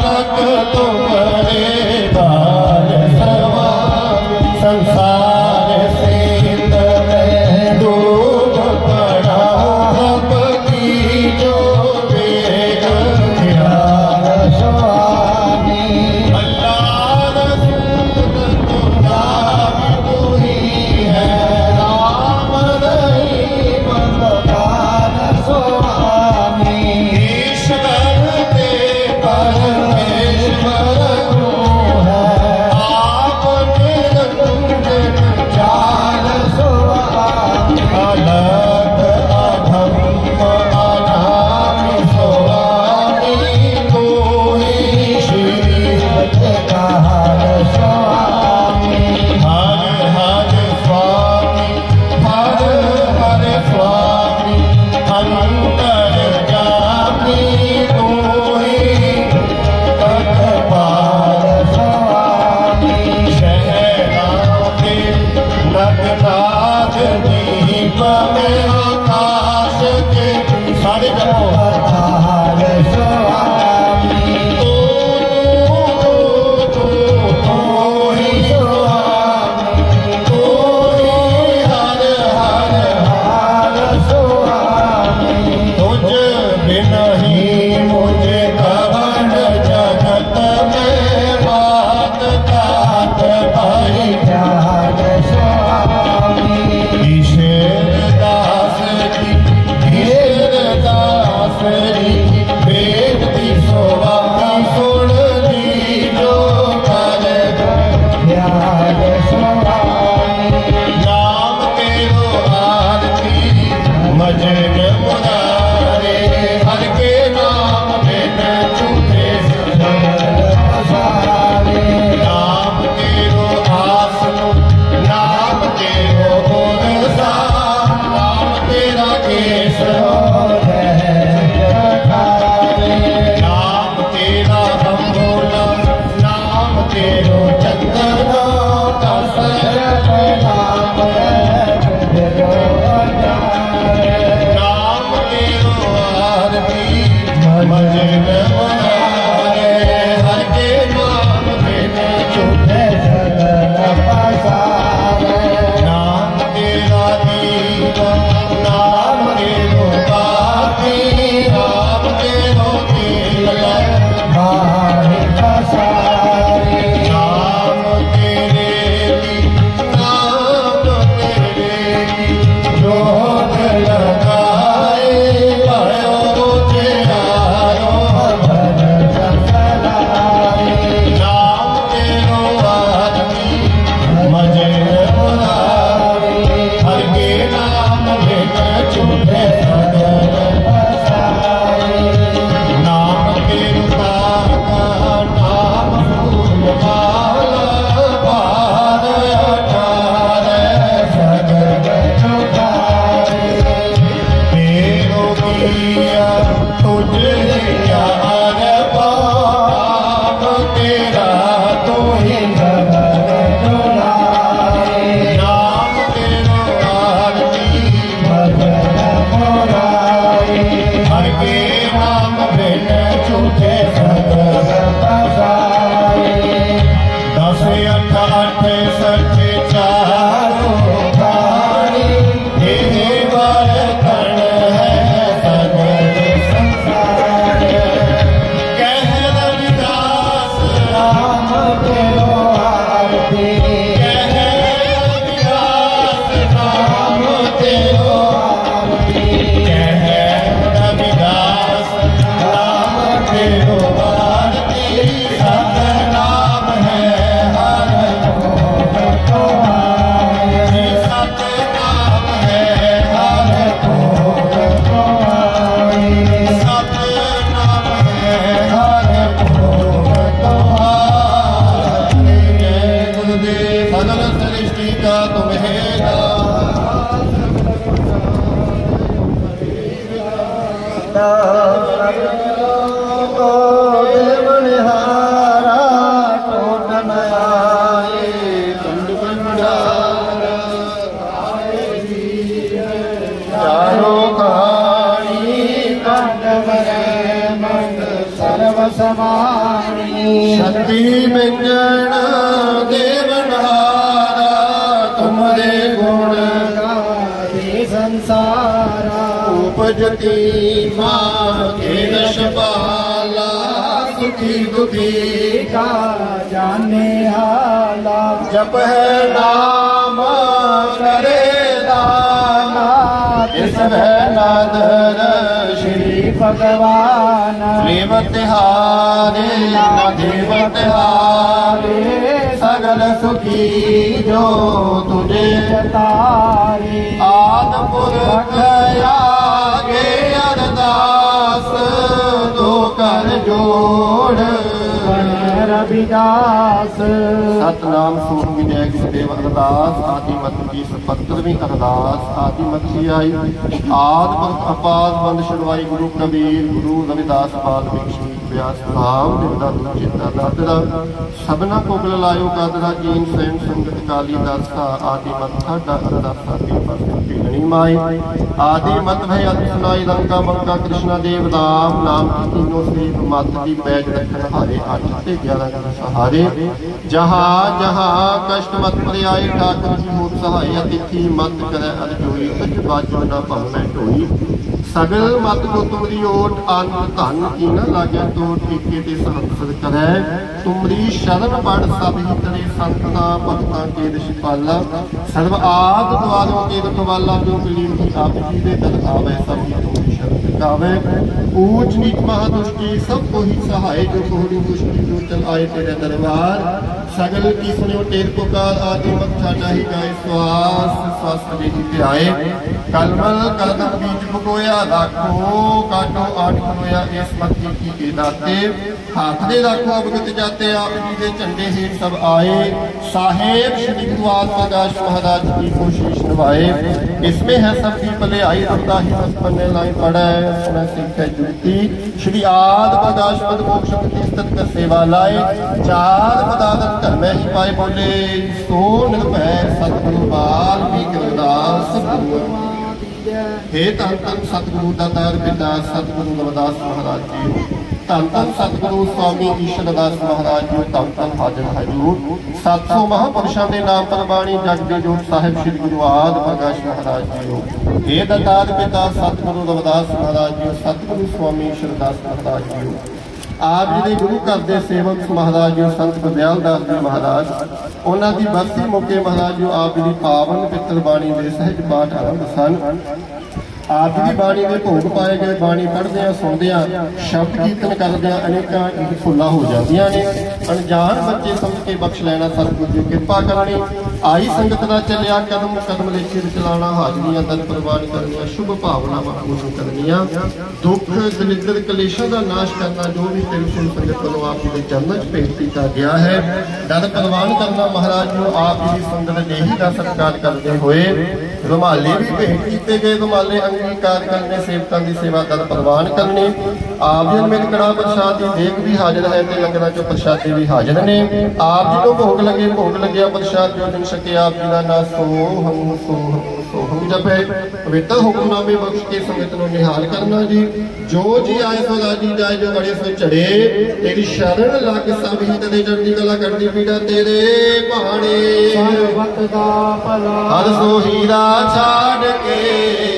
शक्ति व्यंजन देवनहारा तुम्हारे गुण गावे संसारा उपजती माँ के दशपाला सुखी दुखी का जाने हाला जप है नाम करे दाना जिस है नादर श्री भगवान प्रेम तिहारे न देव तिहारे सगल सुखी जो तुझे जतारे आद पुरख आगे अरदास दो कर जोड़ रविदास सतनाम सूरमी जय गुरुदेव अरदास आदि मत की सतरवीं अरदास आदि मत की आई आद भगत अपाद बंद शनवाई गुरु कबीर गुरु रविदास पाल विष्णु व्यास भाव दिवदा चित्ता दादरा सबना कोगल लायो गादरा जीन सैन संगत काली दासा आदि मत साडा अरदासा दी पास नहीं माई। आदि मत भय अति सुनाई लंका बंका कृष्णा देव राम नाम की तीनों से मत की पैज रखन हारे आठ से ग्यारह कर सहारे। जहाँ जहाँ कष्ट मत पर आए ठाकुर जी होत सहाय अतिथि मत करे अरजोई तुझ बाजो न पव मैं ढोई। सगल मत को तुमरी ओट अन्न धन की न लागे तोट टिके ते सहंसर करे। तुमरी शरण पढ़ सब ही करे संतना भगतां के रिशिपाला। सर्व आद द्वारों के रखवाला जो गरीब की आप जी दे दर आवे सब ही तुमरी शरण गावे। ऊंच नीच महादुष्टि सब को ही सहाय जो कोहरी दुष्टि जो चल आए तेरे दरबार। सगल की सुनो तेर पुकार आदि मत छाटा ही गाय श्वास श्वास दे ही आए। कलमल कलदम बीज बुकोया राखो काटो आठ खोया इस मत्ती की के दाते। हाथ दे राखो अवगत जाते आप जी दे झंडे हेठ सब आए। साहेब श्री गुरु आत्मदास महाराज की को शीश नवाए। इसमें है सब की भले आई रंदा ही मत पन्ने लाई पड़े सुना सिख है जुती। श्री आद प्रकाश पद मोक्ष प्रतिष्ठित कर सेवा लाए। चार पदार्थ घर में ही पाए बोले सो निर्भय सतगुरु बाल भी गुरदास सतगुरु। हे धन धन सतगुरु दातार पिता सतगुरु रविदास महाराज जी। धन धन सतगुरु स्वामी ईश्वर दास महाराज जी। धन धन हाजर हजूर सत सौ महापुरुषों के नाम पर बाणी जगदे जोत साहिब श्री गुरु आद प्रकाश महाराज जी। हे दातार पिता सतगुरु रविदास महाराज जी। सतगुरु स्वामी ईश्वर दास महाराज जी। आप जी गुरु घर के सेवक महाराज जी संत गुरदयाल दास जी महाराज उन्हों की बरसी मौके महाराज जी आप जी पावन पितल बाणी के सहज पाठ आरंभ सन। आप जी बाणी के भोग पाए गए बाणी पढ़द सुनद शब्द कीर्तन करद अनेकों फुला हो जादियां ने। अनजान बच्चे समझ के बख्श लैना सतगुरु जी कृपा करनी। आई संगत का चलिया कदम कदम लेके चलाना हाजरियां दर प्रवान करनिया शुभ भावनावां पूर्ण करनिया। दुख दलिद्र कलेशों का नाश करना जो भी तिल फुल संगत वालों आप जी के चरणों च भेंट किया गया है। दर प्रवान करना महाराज को आप जी संगत देही का सत्कार करते हुए रुमाले भी भेंट किए गए। रुमाले अंगीकार करने सेवकों की सेवा दर प्रवान करने। आप जी में कड़ा प्रसाद की देख भी हाजिर है तो लंगरां चो प्रसादे भी हाजिर ने। आप जी को भोग लगे भोग लगे प्रसाद जो दिन सके आप जी का ना सो हम सो हम सो हम जपे। पवित्र हुक्मनामे बख्श के संगत को निहाल करना जी। जो जी आए सो राजी जाए जो बड़े सो चढ़े। तेरी शरण लग सब ही तेरे चढ़ती कला करती पीड़ा तेरे भाणे। हर सो हीरा छाड़ के